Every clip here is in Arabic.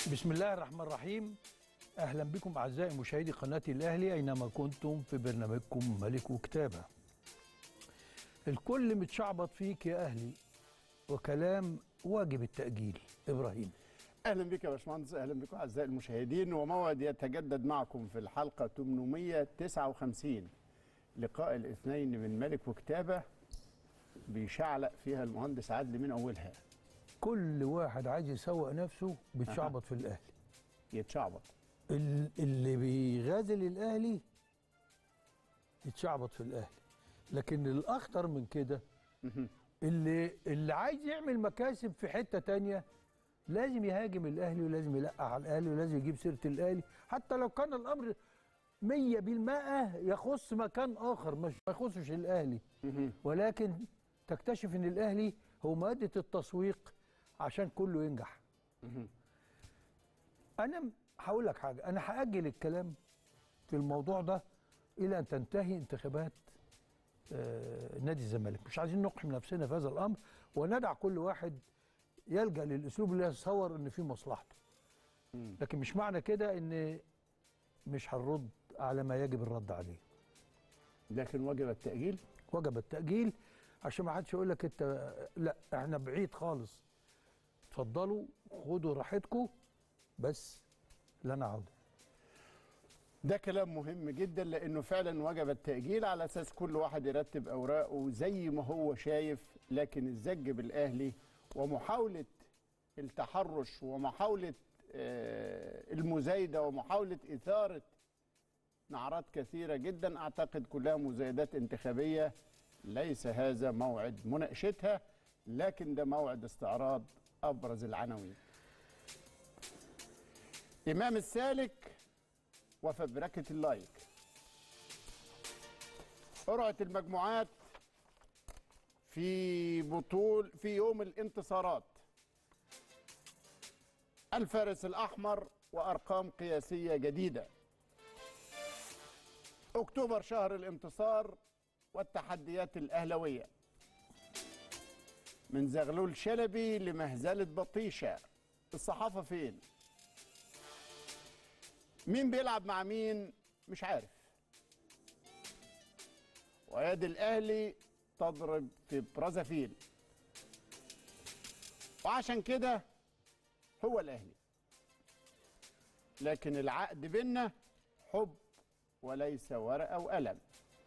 بسم الله الرحمن الرحيم. أهلا بكم أعزائي مشاهدي قناة الأهلي أينما كنتم في برنامجكم ملك وكتابة. الكل متشعبط فيك يا أهلي وكلام واجب التأجيل. إبراهيم، اهلا بك يا باشمهندس، اهلا بكم اعزائي المشاهدين، وموعد يتجدد معكم في الحلقه 859 لقاء الاثنين من ملك وكتابه بيشعلق فيها المهندس عدلي من اولها. كل واحد عايز يسوق نفسه بيتشعبط في الأهلي. يتشعبط اللي بيغازل الأهلي يتشعبط في الأهلي، لكن الأخطر من كده اللي عايز يعمل مكاسب في حتة تانية لازم يهاجم الأهلي ولازم يلقح على الأهلي ولازم يجيب سيرة الأهلي، حتى لو كان الأمر 100% يخص مكان آخر مش ما يخصش الأهلي. ولكن تكتشف إن الأهلي هو مادة التسويق عشان كله ينجح. أنا هقول لك حاجة، أنا هأجل الكلام في الموضوع ده إلى أن تنتهي انتخابات نادي الزمالك. مش عايزين نقحم نفسنا في هذا الأمر وندع كل واحد يلجأ للأسلوب اللي يتصور إن فيه مصلحته. لكن مش معنى كده إن مش هنرد على ما يجب الرد عليه. لكن وجب التأجيل. وجب التأجيل عشان ما حدش يقول لك أنت لا إحنا بعيد خالص. اتفضلوا خدوا راحتكم بس لنا عودة. ده كلام مهم جدا لانه فعلا وجب التأجيل على اساس كل واحد يرتب اوراقه زي ما هو شايف، لكن الزج بالاهلي ومحاولة التحرش ومحاولة المزايدة ومحاولة إثارة نعرات كثيرة جدا أعتقد كلها مزايدات انتخابية، ليس هذا موعد مناقشتها، لكن ده موعد استعراض أبرز العناوين. إمام السالك وفبركة اللايك. قرعة المجموعات في يوم الانتصارات. الفارس الأحمر وأرقام قياسية جديدة. أكتوبر شهر الانتصار والتحديات الأهلوية. من زغلول شلبي لمهزلة بطيشة، الصحافة فين؟ مين بيلعب مع مين؟ مش عارف. ويد الأهلي تضرب في برازافيل، وعشان كده هو الأهلي، لكن العقد بينا حب وليس ورقة وقلم.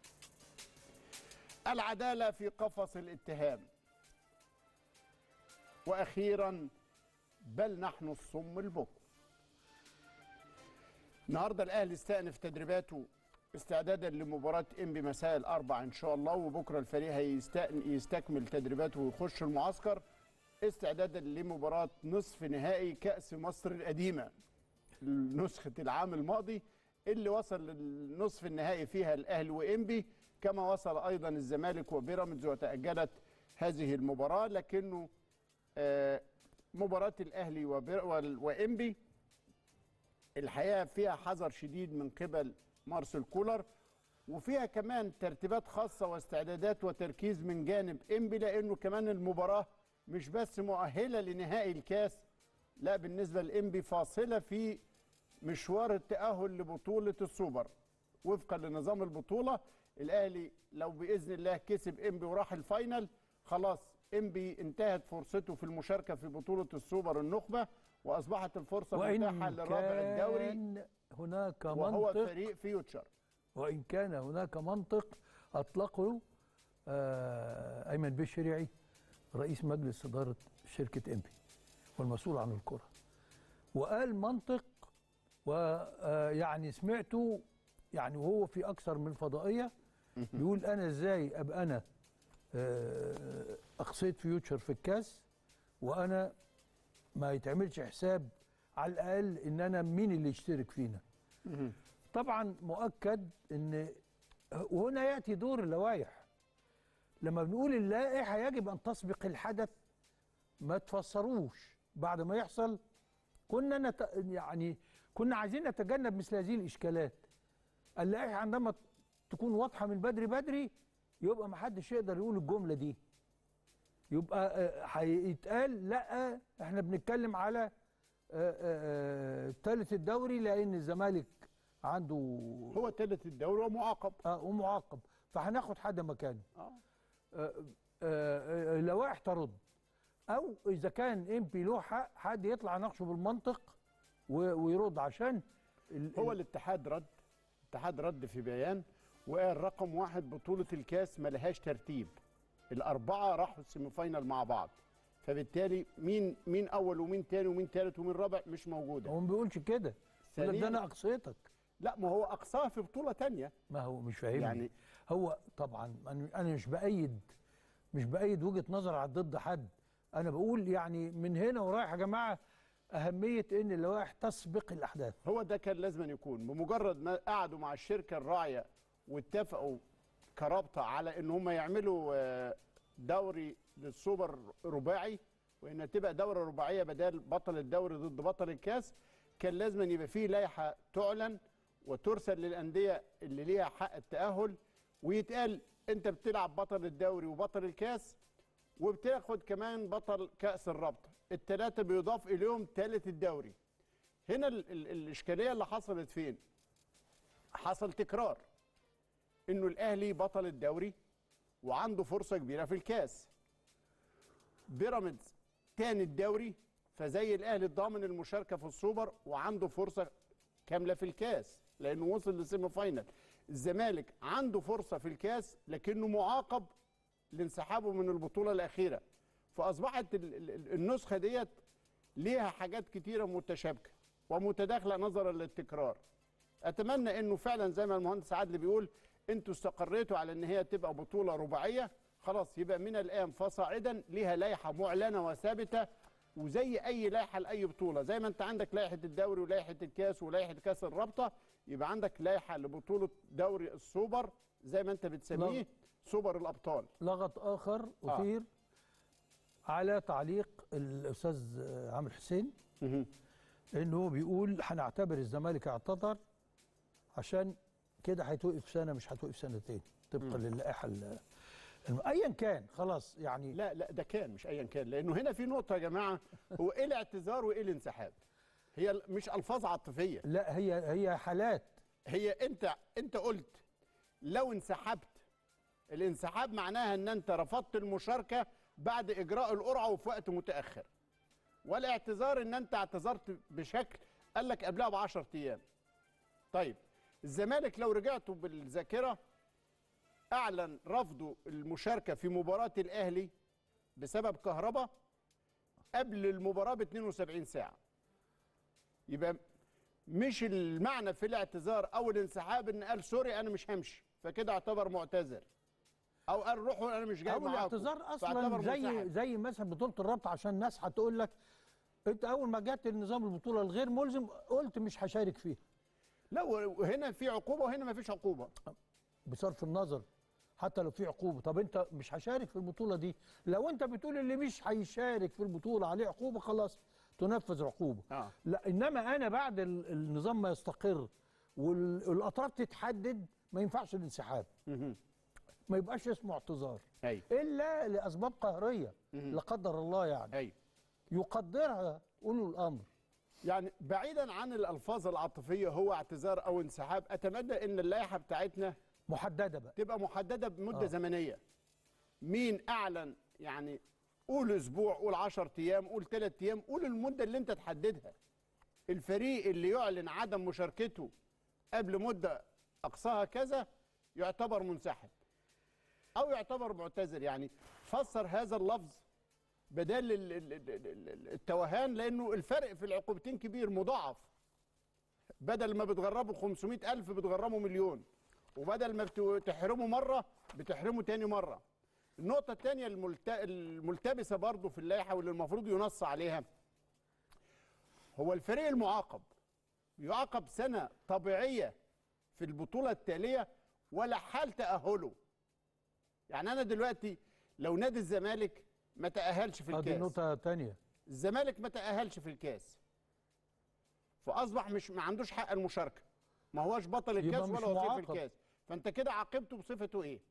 العدالة في قفص الاتهام. وأخيرا بل نحن الصم البكم. النهارده الأهلي استأنف تدريباته استعدادا لمباراة إنبي مساء الأربعاء إن شاء الله، وبكرة الفريق هيستكمل تدريباته ويخش المعسكر استعدادا لمباراة نصف نهائي كأس مصر القديمة، نسخة العام الماضي اللي وصل للنصف النهائي فيها الأهلي وإنبي، كما وصل أيضا الزمالك وبيراميدز وتأجلت هذه المباراة. لكنه مباراة الأهلي وإنبي الحقيقة فيها حذر شديد من قبل مارسيل كولر، وفيها كمان ترتيبات خاصة واستعدادات وتركيز من جانب إنبي، لأنه كمان المباراة مش بس مؤهلة لنهائي الكاس، لا بالنسبة لإنبي فاصلة في مشوار التأهل لبطولة السوبر. وفقا لنظام البطولة الأهلي لو بإذن الله كسب إنبي وراح الفاينل خلاص إنبي انتهت فرصته في المشاركة في بطولة السوبر النخبة، وأصبحت الفرصة متاحة لرابع الدوري هناك وهو منطق فريق فيوتشر. وإن كان هناك منطق أطلقه أيمن بشريعي رئيس مجلس إدارة شركة إنبي والمسؤول عن الكرة، وقال منطق ويعني سمعته يعني وهو في أكثر من فضائية بيقول أنا إزاي أبقى أنا أقصيت فيوتشر في الكاس وأنا ما يتعملش حساب على الأقل إن أنا مين اللي يشترك فينا. طبعا مؤكد إن وهنا يأتي دور اللوائح. لما بنقول اللائحة يجب أن تسبق الحدث، ما تفسروش بعد ما يحصل. كنا عايزين نتجنب مثل هذه الإشكالات. اللائحة عندما تكون واضحة من بدري يبقى ما حدش يقدر يقول الجملة دي، يبقى هيتقال لا احنا بنتكلم على ثالث الدوري لان الزمالك عنده هو ثالث الدوري ومعاقب. ومعاقب، فهناخد حد مكانه. لوائح ترد، او اذا كان امبي له حق حد يطلع ناقشه بالمنطق ويرد. عشان هو الاتحاد رد في بيان وقال رقم 1 بطولة الكاس ما لهاش ترتيب، الأربعة راحوا السيمي فاينال مع بعض، فبالتالي مين أول ومين تاني ومين تالت ومين رابع مش موجودة. هو ما بيقولش كده، يقول لك ده أنا أقصيتك. لا، ما هو أقصاها في بطولة تانية. ما هو مش فاهمني يعني هو طبعا أنا مش بأيد وجهة نظر على ضد حد، أنا بقول يعني من هنا ورايح يا جماعة أهمية إن اللوائح تسبق الأحداث. هو ده كان لازم يكون، بمجرد ما قعدوا مع الشركة الراعية واتفقوا كرابطة على إن هم يعملوا دوري للسوبر رباعي، وإن تبقى دورة رباعية بدل بطل الدوري ضد بطل الكاس، كان لازم يبقى فيه لائحة تعلن وترسل للأندية اللي ليها حق التأهل، ويتقال أنت بتلعب بطل الدوري وبطل الكاس وبتاخد كمان بطل كأس الرابطة، الثلاثة بيضاف إليهم ثالث الدوري. هنا الإشكالية اللي حصلت فين؟ حصل تكرار إنه الأهلي بطل الدوري وعنده فرصة كبيرة في الكاس. بيراميدز تاني الدوري، فزي الأهلي ضامن المشاركة في السوبر وعنده فرصة كاملة في الكاس لأنه وصل للسيمي فاينال. الزمالك عنده فرصة في الكاس لكنه معاقب لانسحابه من البطولة الأخيرة، فأصبحت النسخة ديت ليها حاجات كتيرة متشابكة ومتداخلة نظرا للتكرار. أتمنى أنه فعلا زي ما المهندس عادل بيقول أنتوا استقريتوا على أن هي تبقى بطولة رباعية، خلاص يبقى من الآن فصاعدا ليها لائحة معلنة وثابتة، وزي أي لائحة لأي بطولة، زي ما أنت عندك لائحة الدوري ولائحة الكاس ولائحة كاس الرابطة، يبقى عندك لائحة لبطولة دوري السوبر زي ما أنت بتسميه سوبر الأبطال. لغط آخر أثير على تعليق الأستاذ عامر حسين إنه بيقول هنعتبر الزمالك اعتذر عشان كده هيتوقف سنة مش هتوقف سنتين طبقا للائحة ايا كان خلاص يعني. لا ده كان مش ايا كان، لانه هنا في نقطه يا جماعه، هو ايه الاعتذار وايه الانسحاب؟ هي مش الفاظ عاطفيه، لا هي حالات. هي انت قلت لو انسحبت، الانسحاب معناها ان انت رفضت المشاركه بعد اجراء القرعه وفي وقت متاخر، والاعتذار ان انت اعتذرت بشكل قال لك قبلها ب10 ايام. طيب الزمالك لو رجعتوا بالذاكره أعلن رفضه المشاركة في مباراة الأهلي بسبب كهرباء قبل المباراة ب 72 ساعة. يبقى مش المعنى في الاعتذار أو الانسحاب إن قال سوري أنا مش همشي فكده اعتبر معتذر، أو قال روحوا أنا مش جاي معاكم. الاعتذار أصلا زي مثلا بطولة الرابطة، عشان الناس هتقول لك أنت أول ما جت النظام البطولة الغير ملزم قلت مش هشارك فيه. لا، وهنا في عقوبة وهنا ما فيش عقوبة. بصرف النظر حتى لو في عقوبه، طب انت مش هشارك في البطوله دي، لو انت بتقول اللي مش هيشارك في البطوله عليه عقوبه خلاص تنفذ عقوبه. لا انما انا بعد النظام ما يستقر والاطراف تتحدد ما ينفعش الانسحاب، ما يبقاش اسمه اعتذار الا لاسباب قهريه لا قدر الله يعني يقدرها اولو الامر. يعني بعيدا عن الالفاظ العاطفيه هو اعتذار او انسحاب، اتمنى ان اللائحه بتاعتنا محدده بقى، تبقى محدده بمده زمنيه. مين اعلن يعني قول اسبوع، قول 10 ايام، قول 3 ايام، قول المده اللي انت تحددها. الفريق اللي يعلن عدم مشاركته قبل مده اقصاها كذا يعتبر منسحب او يعتبر معتذر. يعني فسر هذا اللفظ بدل التوهان، لانه الفرق في العقوبتين كبير مضاعف، بدل ما بتغربوا 500,000 بتغرموا مليون، وبدل ما بتحرموا مرة بتحرموا تاني مرة. النقطة الثانية الملتبسة برضو في اللائحة واللي المفروض ينص عليها، هو الفريق المعاقب يعاقب سنة طبيعية في البطولة التالية ولا حال تأهله. يعني أنا دلوقتي لو نادي الزمالك ما تأهلش في الكاس، دي نقطة تانية، الزمالك ما تأهلش في الكاس فأصبح ما عندوش حق المشاركة، ما هوش بطل الكاس ولا وصيف الكاس، فانت كده عاقبته بصفته ايه؟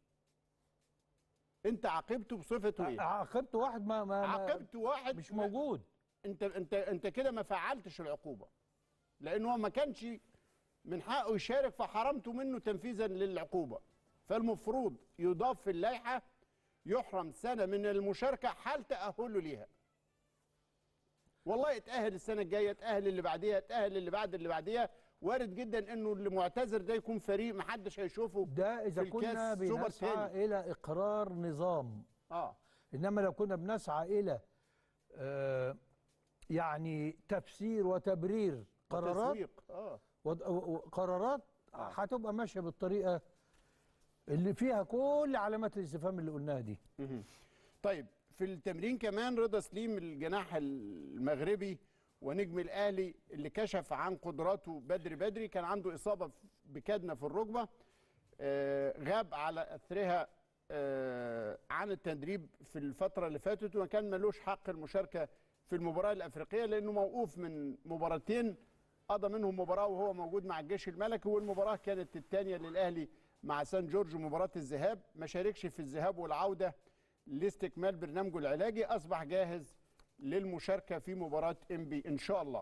انت عاقبته بصفته ايه؟ عاقبت واحد ما عاقبت واحد مش موجود، انت كده ما فعلتش العقوبه، لان هو ما كانش من حقه يشارك فحرمته منه تنفيذا للعقوبه. فالمفروض يضاف في اللائحه يحرم سنه من المشاركه حال تاهله ليها. والله اتاهل السنه الجايه، اتاهل اللي بعديها، اتاهل اللي بعد اللي بعديها، وارد جدا انه اللي معتذر ده يكون فريق ما حدش هيشوفه ده اذا في كنا الكاس سوبر بنسعى تاني. الى اقرار نظام. انما لو كنا بنسعى الى يعني تفسير وتبرير قرارات وتسويق وقرارات هتبقى ماشيه بالطريقه اللي فيها كل علامات الاستفهام اللي قلناها دي. طيب في التمرين كمان رضا سليم الجناح المغربي ونجم الاهلي اللي كشف عن قدراته بدري كان عنده اصابه بكدنه في الركبه، غاب على اثرها عن التدريب في الفتره اللي فاتت، وكان ملوش حق المشاركه في المباراه الافريقيه لانه موقوف من مباراتين، قضى منهم مباراه وهو موجود مع الجيش الملكي، والمباراه كانت الثانيه للاهلي مع سان جورج مباراه الذهاب. ما شاركش في الذهاب والعوده لاستكمال برنامجه العلاجي، اصبح جاهز للمشاركه في مباراه انبي ان شاء الله.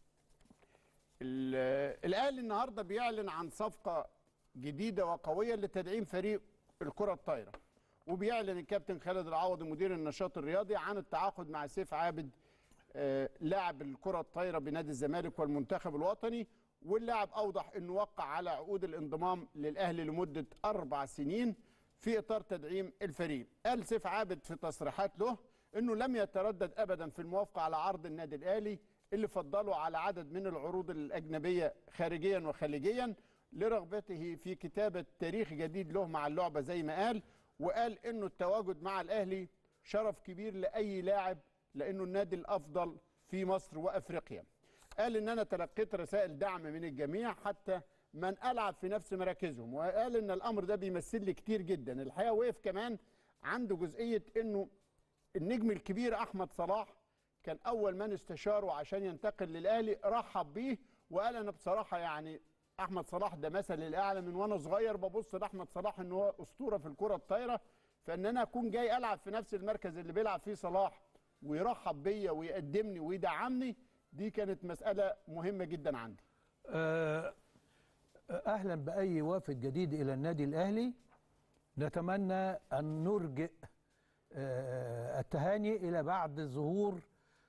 الاهلي النهارده بيعلن عن صفقه جديده وقويه لتدعيم فريق الكره الطايره، وبيعلن الكابتن خالد العوضي مدير النشاط الرياضي عن التعاقد مع سيف عابد لاعب الكره الطايره بنادي الزمالك والمنتخب الوطني، واللاعب اوضح انه وقع على عقود الانضمام للاهلي لمده 4 سنين في اطار تدعيم الفريق. قال سيف عابد في تصريحات له انه لم يتردد ابدا في الموافقه على عرض النادي الاهلي اللي فضله على عدد من العروض الاجنبيه خارجيا وخليجيا لرغبته في كتابه تاريخ جديد له مع اللعبه زي ما قال، وقال انه التواجد مع الاهلي شرف كبير لاي لاعب لانه النادي الافضل في مصر وافريقيا. قال ان انا تلقيت رسائل دعم من الجميع حتى من العب في نفس مراكزهم، وقال ان الامر ده بيمثل لي كتير جدا. الحقيقه وقف كمان عنده جزئيه انه النجم الكبير احمد صلاح كان اول من استشاره عشان ينتقل للاهلي، رحب بيه وقال انا بصراحه يعني احمد صلاح ده مثل الاعلى، من وانا صغير ببص لاحمد صلاح ان هو اسطوره في الكره الطايره، فان انا اكون جاي العب في نفس المركز اللي بيلعب فيه صلاح ويرحب بيا ويقدمني ويدعمني، دي كانت مساله مهمه جدا عندي. اهلا باي وافد جديد الى النادي الاهلي. نتمنى ان نرجئ التهاني الى بعد ظهور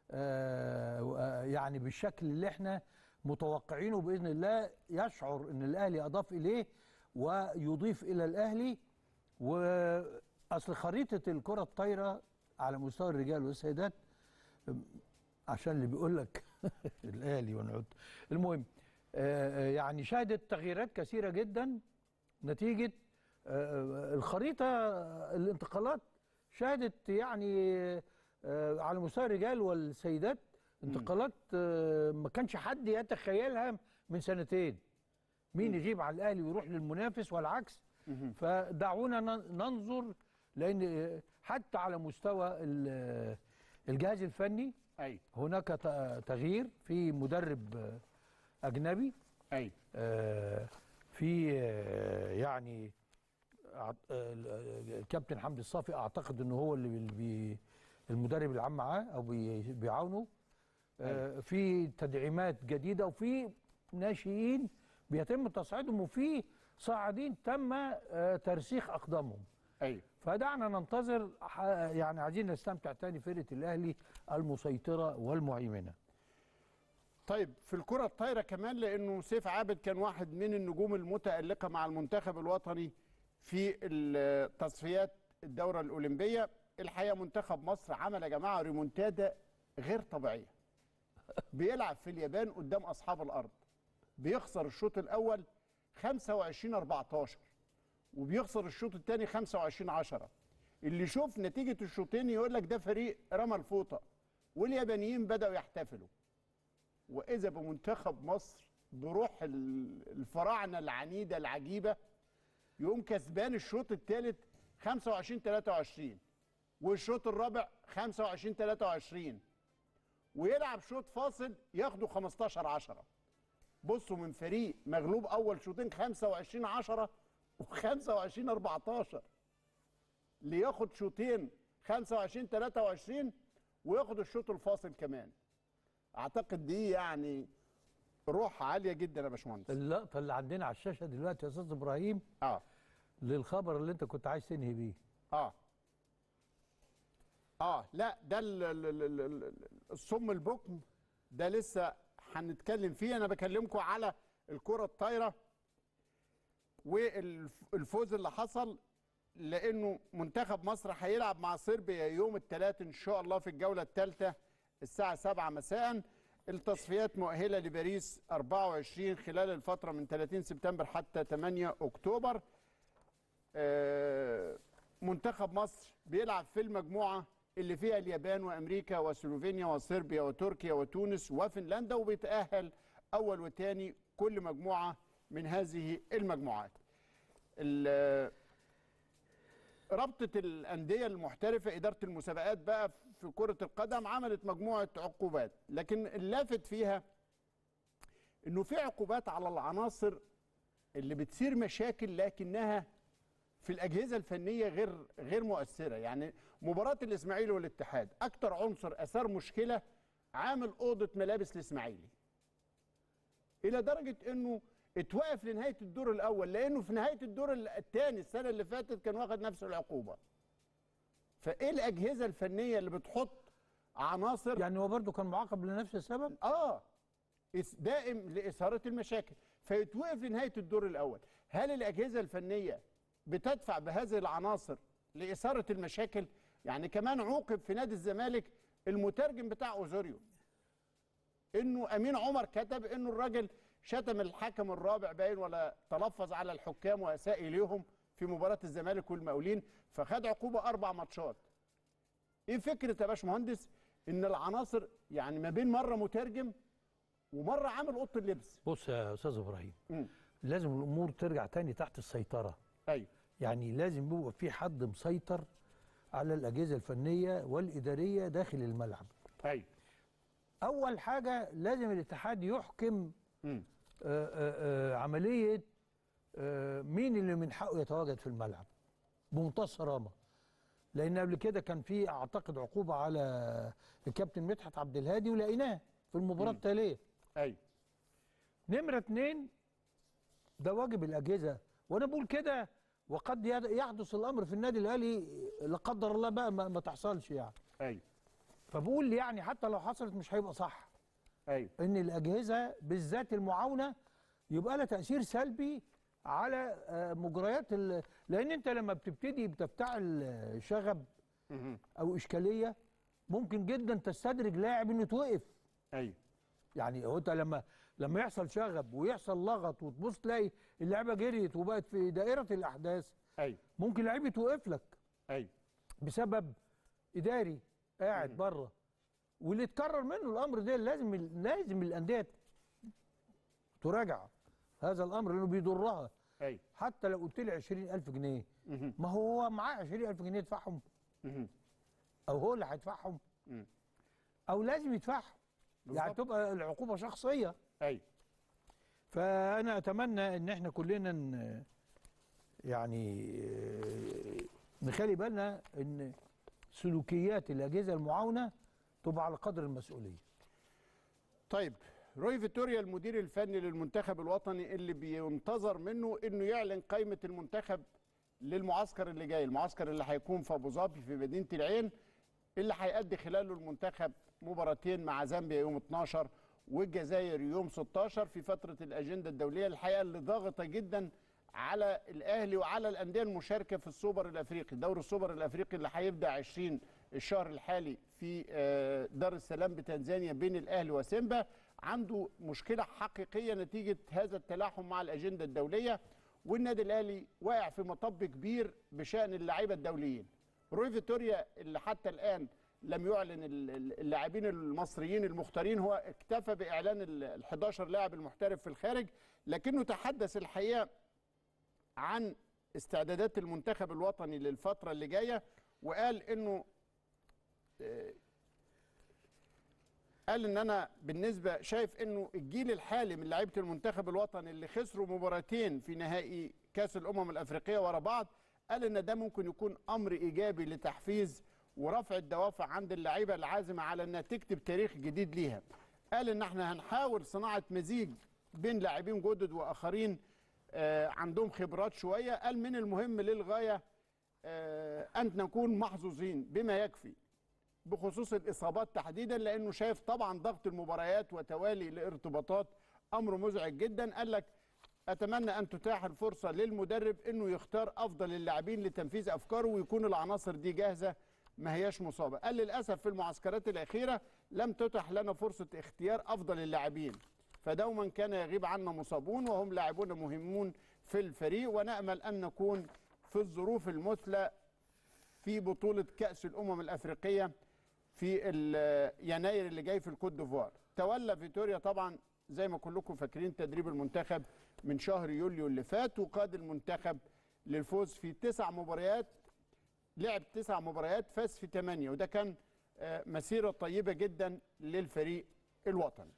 يعني بالشكل اللي احنا متوقعينه باذن الله، يشعر ان الاهلي اضاف اليه ويضيف الى الاهلي. واصل خريطه الكره الطايره على مستوى الرجال والسيدات، عشان اللي بيقول لك الاهلي ونعود، المهم يعني شهدت تغييرات كثيره جدا نتيجه الخريطه. الانتقالات شهدت يعني على مستوى الرجال والسيدات انتقالات ما كانش حد يتخيلها من سنتين. مين يجيب على الاهلي ويروح للمنافس والعكس. فدعونا ننظر، لان حتى على مستوى الجهاز الفني هناك تغيير في مدرب اجنبي. في يعني الكابتن حمدي الصافي اعتقد انه هو اللي المدرب العام معاه او بيعاونه. في تدعيمات جديده وفي ناشئين بيتم تصعيدهم وفي صاعدين تم ترسيخ اقدامهم. فدعنا ننتظر، يعني عايزين نستمتع تاني فرقه الاهلي المسيطره والمهيمنه. طيب في الكره الطايره كمان، لانه سيف عابد كان واحد من النجوم المتالقه مع المنتخب الوطني في تصفيات الدوره الاولمبيه. الحقيقه منتخب مصر عمل يا جماعه ريمونتادا غير طبيعيه. بيلعب في اليابان قدام اصحاب الارض، بيخسر الشوط الاول 25-14 وبيخسر الشوط الثاني 25-10. اللي يشوف نتيجه الشوطين يقول لك ده فريق رمى الفوطه، واليابانيين بداوا يحتفلوا. واذا بمنتخب مصر بروح الفراعنه العنيده العجيبه يقوم كسبان الشوط الثالث 25-23 والشوط الرابع 25-23 ويلعب شوط فاصل ياخدوا 15-10. بصوا من فريق مغلوب اول شوطين 25-10 و25-14 لياخد شوطين 25-23 وياخد الشوط الفاصل كمان. اعتقد دي يعني روح عاليه جدا يا باشمهندس. اللقطه اللي عندنا على الشاشه دلوقتي يا استاذ ابراهيم للخبر اللي انت كنت عايز تنهي بيه. لا ده الصم البكم ده لسه هنتكلم فيه. انا بكلمكم على الكره الطايره والفوز اللي حصل، لانه منتخب مصر هيلعب مع صربيا يوم الثلاث ان شاء الله في الجوله الثالثه الساعه 7 مساء. التصفيات مؤهله لباريس 24 خلال الفتره من 30 سبتمبر حتى 8 اكتوبر. منتخب مصر بيلعب في المجموعه اللي فيها اليابان وامريكا وسلوفينيا وصربيا وتركيا وتونس وفنلندا، وبيتاهل اول وثاني كل مجموعه من هذه المجموعات. رابطه الانديه المحترفه اداره المسابقات بقى في كره القدم عملت مجموعه عقوبات، لكن اللافت فيها انه في عقوبات على العناصر اللي بتصير مشاكل لكنها في الاجهزه الفنيه غير مؤثره. يعني مباراه الاسماعيلي والاتحاد اكتر عنصر اثار مشكله عامل اوضه ملابس الاسماعيلي، الى درجه انه اتوقف لنهايه الدور الاول، لانه في نهايه الدور الثاني السنه اللي فاتت كان واخد نفس العقوبه. فايه الاجهزه الفنيه اللي بتحط عناصر، يعني هو برضه كان معاقب لنفس السبب؟ دائم لاثاره المشاكل، فيتوقف لنهايه الدور الاول. هل الاجهزه الفنيه بتدفع بهذه العناصر لاثاره المشاكل؟ يعني كمان عوقب في نادي الزمالك المترجم بتاع اوزوريو، انه امين عمر كتب انه الراجل شتم الحكم الرابع باين ولا تلفظ على الحكام واساء اليهم في مباراه الزمالك والمقاولين، فخد عقوبه 4 ماتشات. ايه فكره يا باشمهندس ان العناصر يعني ما بين مره مترجم ومره عامل اوضه اللبس؟ بص يا استاذ ابراهيم، لازم الامور ترجع تاني تحت السيطره. ايوه، يعني لازم يبقى في حد مسيطر على الاجهزه الفنيه والاداريه داخل الملعب. ايوه، اول حاجه لازم الاتحاد يحكم عمليه مين اللي من حقه يتواجد في الملعب بمنتهى الصرامه. لان قبل كده كان في اعتقد عقوبه على الكابتن مدحت عبد الهادي ولقيناه في المباراه التاليه. ايوه. نمره 2 ده واجب الاجهزه، وانا بقول كده وقد يحدث الامر في النادي الاهلي لا قدر الله بقى ما تحصلش يعني. ايوه. فبقول يعني حتى لو حصلت مش هيبقى صح. ايوه. ان الاجهزه بالذات المعاونه يبقى لها تاثير سلبي على مجريات لان انت لما بتبتدي بتفتعل شغب او اشكاليه ممكن جدا تستدرج لاعب انه يتوقف. ايوه. يعني هو انت لما يحصل شغب ويحصل لغط وتبص تلاقي اللعبه جريت وبقت في دائره الاحداث. ايوه. ممكن لعيب يتوقف لك. ايوه. بسبب اداري قاعد بره، واللي اتكرر منه الامر ده لازم الانديه تراجع هذا الامر لانه بيضرها. ايوه. حتى لو قلت لي 20,000 جنيه ما هو معاه 20,000 جنيه يدفعهم او هو اللي هيدفعهم او لازم يدفعهم. يعني تبقى العقوبه شخصيه. ايوه. فانا اتمنى ان احنا كلنا يعني نخلي بالنا ان سلوكيات الاجهزه المعاونه تبقى على قدر المسؤوليه. طيب، روي فيتوريا المدير الفني للمنتخب الوطني اللي بينتظر منه انه يعلن قائمه المنتخب للمعسكر اللي جاي، المعسكر اللي هيكون في ابو ظبي في مدينه العين، اللي هيأدي خلاله المنتخب مباراتين مع زامبيا يوم 12 والجزائر يوم 16 في فتره الاجنده الدوليه الحقيقه اللي ضاغطه جدا على الاهلي وعلى الانديه المشاركه في السوبر الافريقي، دوري السوبر الافريقي اللي هيبدا 20 الشهر الحالي في دار السلام بتنزانيا بين الاهلي وسيمبا. عنده مشكله حقيقيه نتيجه هذا التلاحم مع الاجنده الدوليه، والنادي الاهلي واقع في مطب كبير بشان اللاعيبه الدوليين. روي فيتوريا اللي حتى الان لم يعلن اللاعبين المصريين المختارين، هو اكتفى باعلان ال 11 لاعب المحترف في الخارج، لكنه تحدث الحقيقه عن استعدادات المنتخب الوطني للفتره اللي جايه، وقال انه قال ان انا بالنسبه شايف انه الجيل الحالي من لعيبه المنتخب الوطني اللي خسروا مباراتين في نهائي كاس الامم الافريقيه ورا بعض، قال ان ده ممكن يكون امر ايجابي لتحفيز ورفع الدوافع عند اللعيبه العازمه على انها تكتب تاريخ جديد ليها. قال ان احنا هنحاول صناعه مزيج بين لاعبين جدد واخرين عندهم خبرات شويه. قال من المهم للغايه ان نكون محظوظين بما يكفي بخصوص الاصابات تحديدا، لانه شايف طبعا ضغط المباريات وتوالي الارتباطات امر مزعج جدا. قال لك اتمنى ان تتاح الفرصه للمدرب انه يختار افضل اللاعبين لتنفيذ افكاره ويكون العناصر دي جاهزه ما هياش مصابه. قال للاسف في المعسكرات الاخيره لم تتح لنا فرصه اختيار افضل اللاعبين، فدوما كان يغيب عنا مصابون وهم لاعبون مهمون في الفريق، ونامل ان نكون في الظروف المثلى في بطوله كاس الامم الافريقيه في يناير اللي جاي في الكوت ديفوار. تولى فيتوريا طبعا زي ما كلكم فاكرين تدريب المنتخب من شهر يوليو اللي فات، وقاد المنتخب للفوز في 9 مباريات، لعب 9 مباريات فاز في 8، وده كان مسيرة طيبة جدا للفريق الوطني.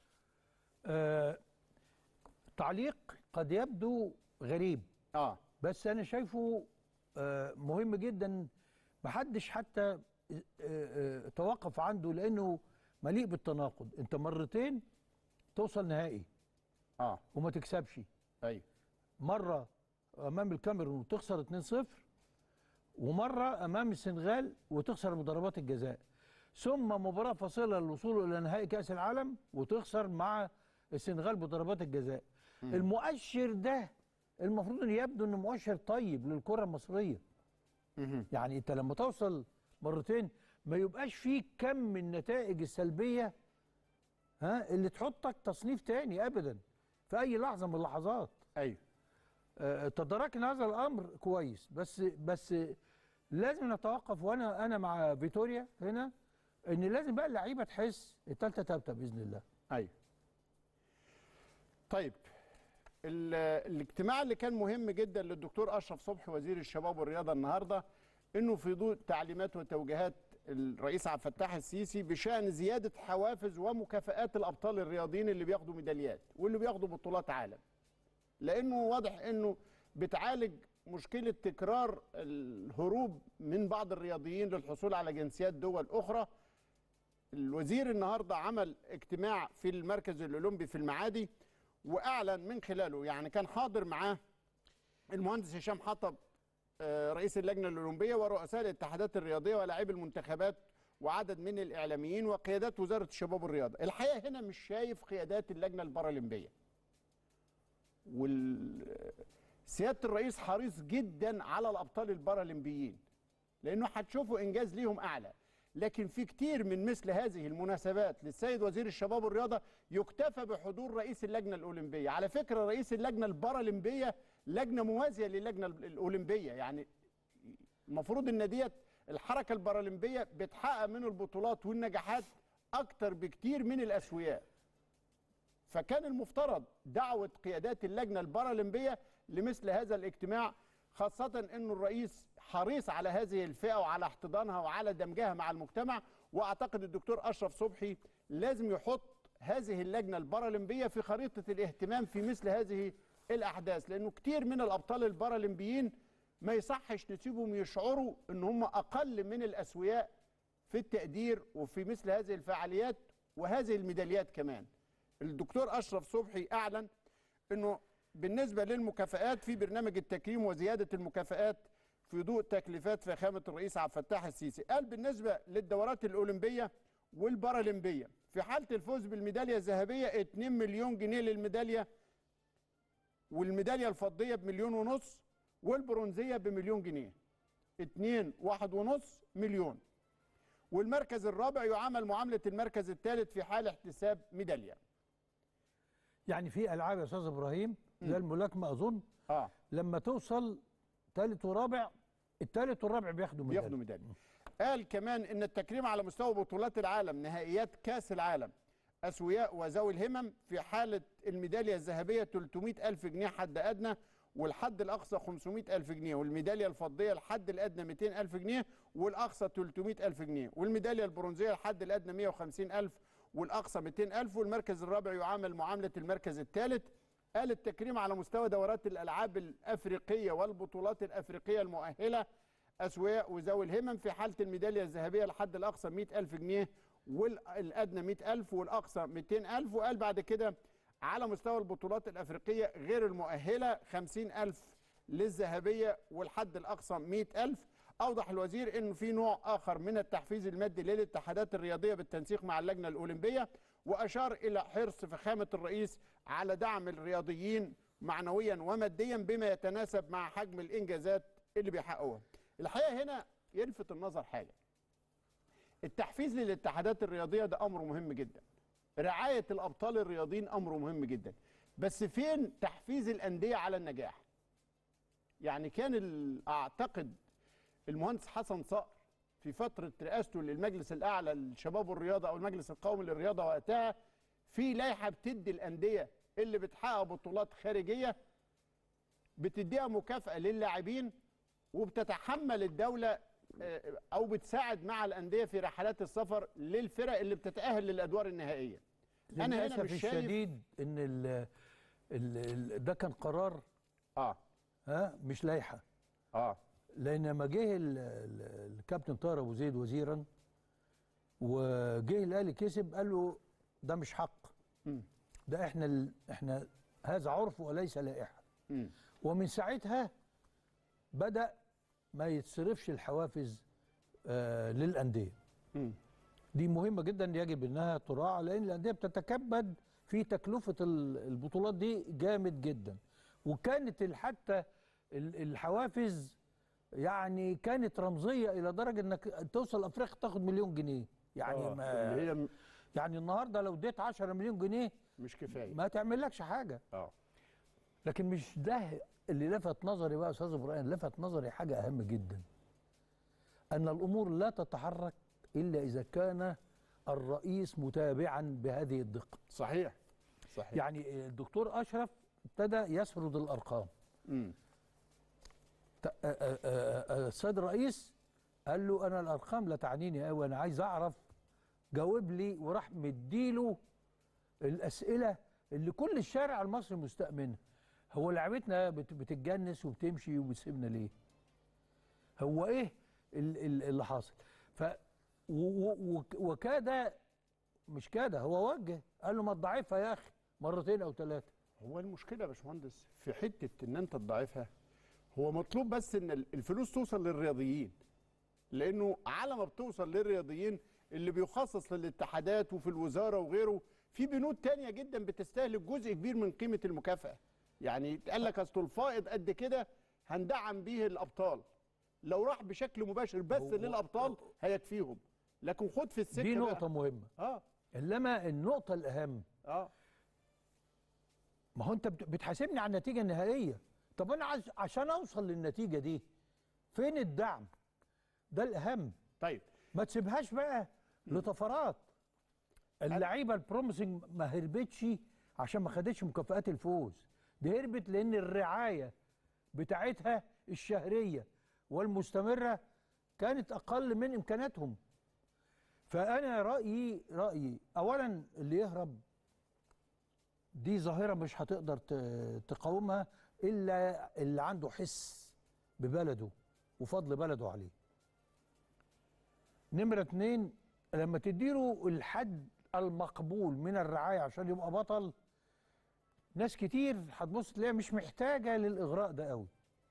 تعليق قد يبدو غريب بس أنا شايفه مهم جدا، محدش حتى توقف عنده لأنه مليء بالتناقض. أنت مرتين توصل نهائي وما تكسبش. أيوة. مرة أمام الكاميرون وتخسر 2-0، ومرة أمام السنغال وتخسر بضربات الجزاء، ثم مباراة فاصلة للوصول إلى نهائي كأس العالم وتخسر مع السنغال بضربات الجزاء. المؤشر ده المفروض أن يبدو أنه مؤشر طيب للكرة المصرية. يعني أنت لما توصل مرتين ما يبقاش فيه كم من النتائج السلبية اللي تحطك تصنيف تاني أبدا في أي لحظة من اللحظات. أيوه. تداركنا هذا الامر كويس، بس لازم نتوقف، وانا مع فيتوريا هنا ان لازم بقى اللعيبه تحس الثالثه ثابته باذن الله. ايوه. طيب الاجتماع اللي كان مهم جدا للدكتور اشرف صبحي وزير الشباب والرياضه النهارده، انه في ضوء تعليمات وتوجيهات الرئيس عبد الفتاح السيسي بشان زياده حوافز ومكافآت الابطال الرياضيين اللي بياخدوا ميداليات واللي بياخدوا بطولات عالم، لانه واضح انه بتعالج مشكله تكرار الهروب من بعض الرياضيين للحصول على جنسيات دول اخرى. الوزير النهارده عمل اجتماع في المركز الاولمبي في المعادي، واعلن من خلاله، يعني كان حاضر معاه المهندس هشام حطب رئيس اللجنه الاولمبيه ورؤساء الاتحادات الرياضيه ولاعبي المنتخبات وعدد من الاعلاميين وقيادات وزاره الشباب والرياضه. الحقيقه هنا مش شايف قيادات اللجنه البارالمبيه، سيادة الرئيس حريص جدا على الأبطال البارالمبيين لأنه هتشوفوا إنجاز ليهم أعلى، لكن في كتير من مثل هذه المناسبات للسيد وزير الشباب والرياضة يكتفى بحضور رئيس اللجنة الأولمبية. على فكرة رئيس اللجنة البارالمبية لجنة موازية للجنة الأولمبية، يعني المفروض إن ديت الحركة البارالمبية بتحقق من البطولات والنجاحات أكتر بكتير من الأسوياء. فكان المفترض دعوة قيادات اللجنة البارالمبية لمثل هذا الاجتماع، خاصة أنه الرئيس حريص على هذه الفئة وعلى احتضانها وعلى دمجها مع المجتمع. وأعتقد الدكتور أشرف صبحي لازم يحط هذه اللجنة البارالمبية في خريطة الاهتمام في مثل هذه الأحداث، لأنه كتير من الأبطال البارالمبيين ما يصحش نسيبهم يشعروا أن هم أقل من الأسوياء في التقدير وفي مثل هذه الفعاليات وهذه الميداليات كمان. الدكتور أشرف صبحي أعلن أنه بالنسبة للمكافآت في برنامج التكريم وزيادة المكافآت في ضوء تكليفات فخامة الرئيس عبد الفتاح السيسي. قال بالنسبة للدورات الأولمبية والبارالمبية في حالة الفوز بالميدالية الذهبية 2 مليون جنيه للميدالية، والميدالية الفضية ب1.5 مليون، والبرونزية ب1 مليون جنيه، 2.5 مليون. والمركز الرابع يعامل معاملة المركز الثالث في حال احتساب ميدالية. يعني في العاب يا استاذ ابراهيم زي الملاكمه اظن لما توصل ثالث ورابع، الثالث والرابع بياخدوا ميداليه. قال كمان ان التكريم على مستوى بطولات العالم نهائيات كاس العالم اسوياء وذوي الهمم في حاله الميداليه الذهبيه 300,000 جنيه حد ادنى، والحد الاقصى 500,000 جنيه، والميداليه الفضيه الحد الادنى 200,000 جنيه والاقصى 300,000 جنيه، والميداليه البرونزيه الحد الادنى 150,000 والاقصى 200,000، والمركز الرابع يعامل معامله المركز الثالث. قال التكريم على مستوى دورات الالعاب الافريقيه والبطولات الافريقيه المؤهله اسوياء وذوي الهمم في حاله الميداليه الذهبيه الحد الاقصى 100,000 جنيه، والادنى 100,000 والاقصى 200,000. وقال بعد كده على مستوى البطولات الافريقيه غير المؤهله 50,000 للذهبيه والحد الاقصى 100,000. اوضح الوزير انه في نوع اخر من التحفيز المادي للاتحادات الرياضيه بالتنسيق مع اللجنه الاولمبيه، واشار الى حرص فخامه الرئيس على دعم الرياضيين معنويا وماديا بما يتناسب مع حجم الانجازات اللي بيحققوها. الحقيقه هنا يلفت النظر حاجه، التحفيز للاتحادات الرياضيه ده امر مهم جدا، رعايه الابطال الرياضيين امر مهم جدا، بس فين تحفيز الانديه على النجاح؟ يعني كان اعتقد المهندس حسن صقر في فتره رئاسته للمجلس الاعلى للشباب والرياضه او المجلس القومي للرياضه وقتها في لائحه بتدي الانديه اللي بتحقق بطولات خارجيه بتديها مكافاه للاعبين، وبتتحمل الدوله او بتساعد مع الانديه في رحلات السفر للفرق اللي بتتاهل للادوار النهائيه. انا هنا مش الشديد ان ده كان قرار مش لائحه. لان لما جه الكابتن طاهر ابو زيد وزيرا وجه الاهلي كسب قال له ده مش حق، ده احنا هذا عرف وليس لائحه. ومن ساعتها بدأ ما يتصرفش الحوافز للأندية. دي مهمة جدا، يجب انها تراعى، لان الأندية بتتكبد في تكلفة البطولات دي جامد جدا. وكانت حتى الحوافز يعني كانت رمزية الى درجة انك توصل افريقيا تاخد مليون جنيه. يعني يعني النهارده لو اديت 10 مليون جنيه مش كفاية، ما تعملكش حاجة. لكن مش ده اللي لفت نظري بقى يا استاذ ابراهيم، لفت نظري حاجه اهم جدا، ان الامور لا تتحرك الا اذا كان الرئيس متابعا بهذه الدقه. صحيح. يعني الدكتور اشرف ابتدى يسرد الارقام. السيد الرئيس قال له انا الارقام لا تعنيني قوي، انا عايز اعرف، جاوب لي، وراح مديله الاسئله اللي كل الشارع المصري مستاء منها. هو لعبتنا بتتجنس وبتمشي وبتسيبنا ليه؟ هو ايه اللي حاصل؟ وكاد، مش كاد، هو وجه قال له ما تضعفها يا اخي مرتين او ثلاثه. هو المشكله يا باشمهندس في حته ان انت تضعفها، هو مطلوب بس ان الفلوس توصل للرياضيين، لانه على ما بتوصل للرياضيين اللي بيخصص للاتحادات وفي الوزاره وغيره في بنود تانية جدا بتستهلك جزء كبير من قيمه المكافاه. يعني قال لك اصل الفائض قد كده هندعم بيه الابطال، لو راح بشكل مباشر بس للابطال هيكفيهم، لكن خد في السكه دي نقطه مهمه. انما النقطه الاهم ما هو انت بتحاسبني على النتيجه النهائيه. طب انا عشان اوصل للنتيجه دي فين الدعم؟ ده الاهم. طيب ما تسيبهاش بقى لطفرات. اللعيبه البروميسنج ما هربتش عشان ما خدتش مكافآت الفوز، دي هربت لان الرعايه بتاعتها الشهريه والمستمره كانت اقل من امكاناتهم. فانا رايي اولا اللي يهرب دي ظاهره مش هتقدر تقاومها الا اللي عنده حس ببلده وفضل بلده عليه. نمره 2، لما تديله الحد المقبول من الرعايه عشان يبقى بطل، ناس كتير هتبص تلاقيها مش محتاجه للاغراء ده قوي،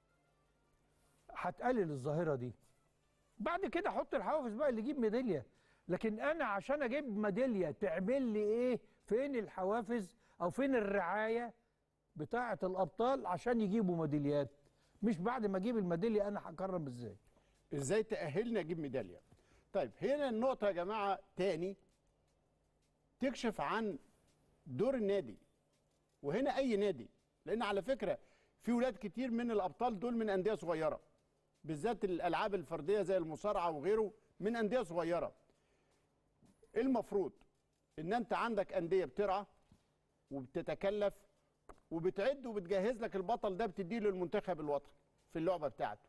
هتقلل الظاهره دي. بعد كده حط الحوافز بقى اللي يجيب ميداليه. لكن انا عشان اجيب ميداليه تعمل لي ايه؟ فين الحوافز او فين الرعايه بتاعه الابطال عشان يجيبوا ميداليات؟ مش بعد ما اجيب الميداليه انا هكرم ازاي تاهلني اجيب ميداليه. طيب هنا النقطه يا جماعه تاني تكشف عن دور النادي، وهنا اي نادي، لان على فكره في ولاد كتير من الابطال دول من انديه صغيره، بالذات الالعاب الفرديه زي المصارعه وغيره من انديه صغيره. المفروض ان انت عندك انديه بترعى وبتتكلف وبتعد وبتجهز لك البطل ده، بتديه للمنتخب الوطني في اللعبه بتاعته.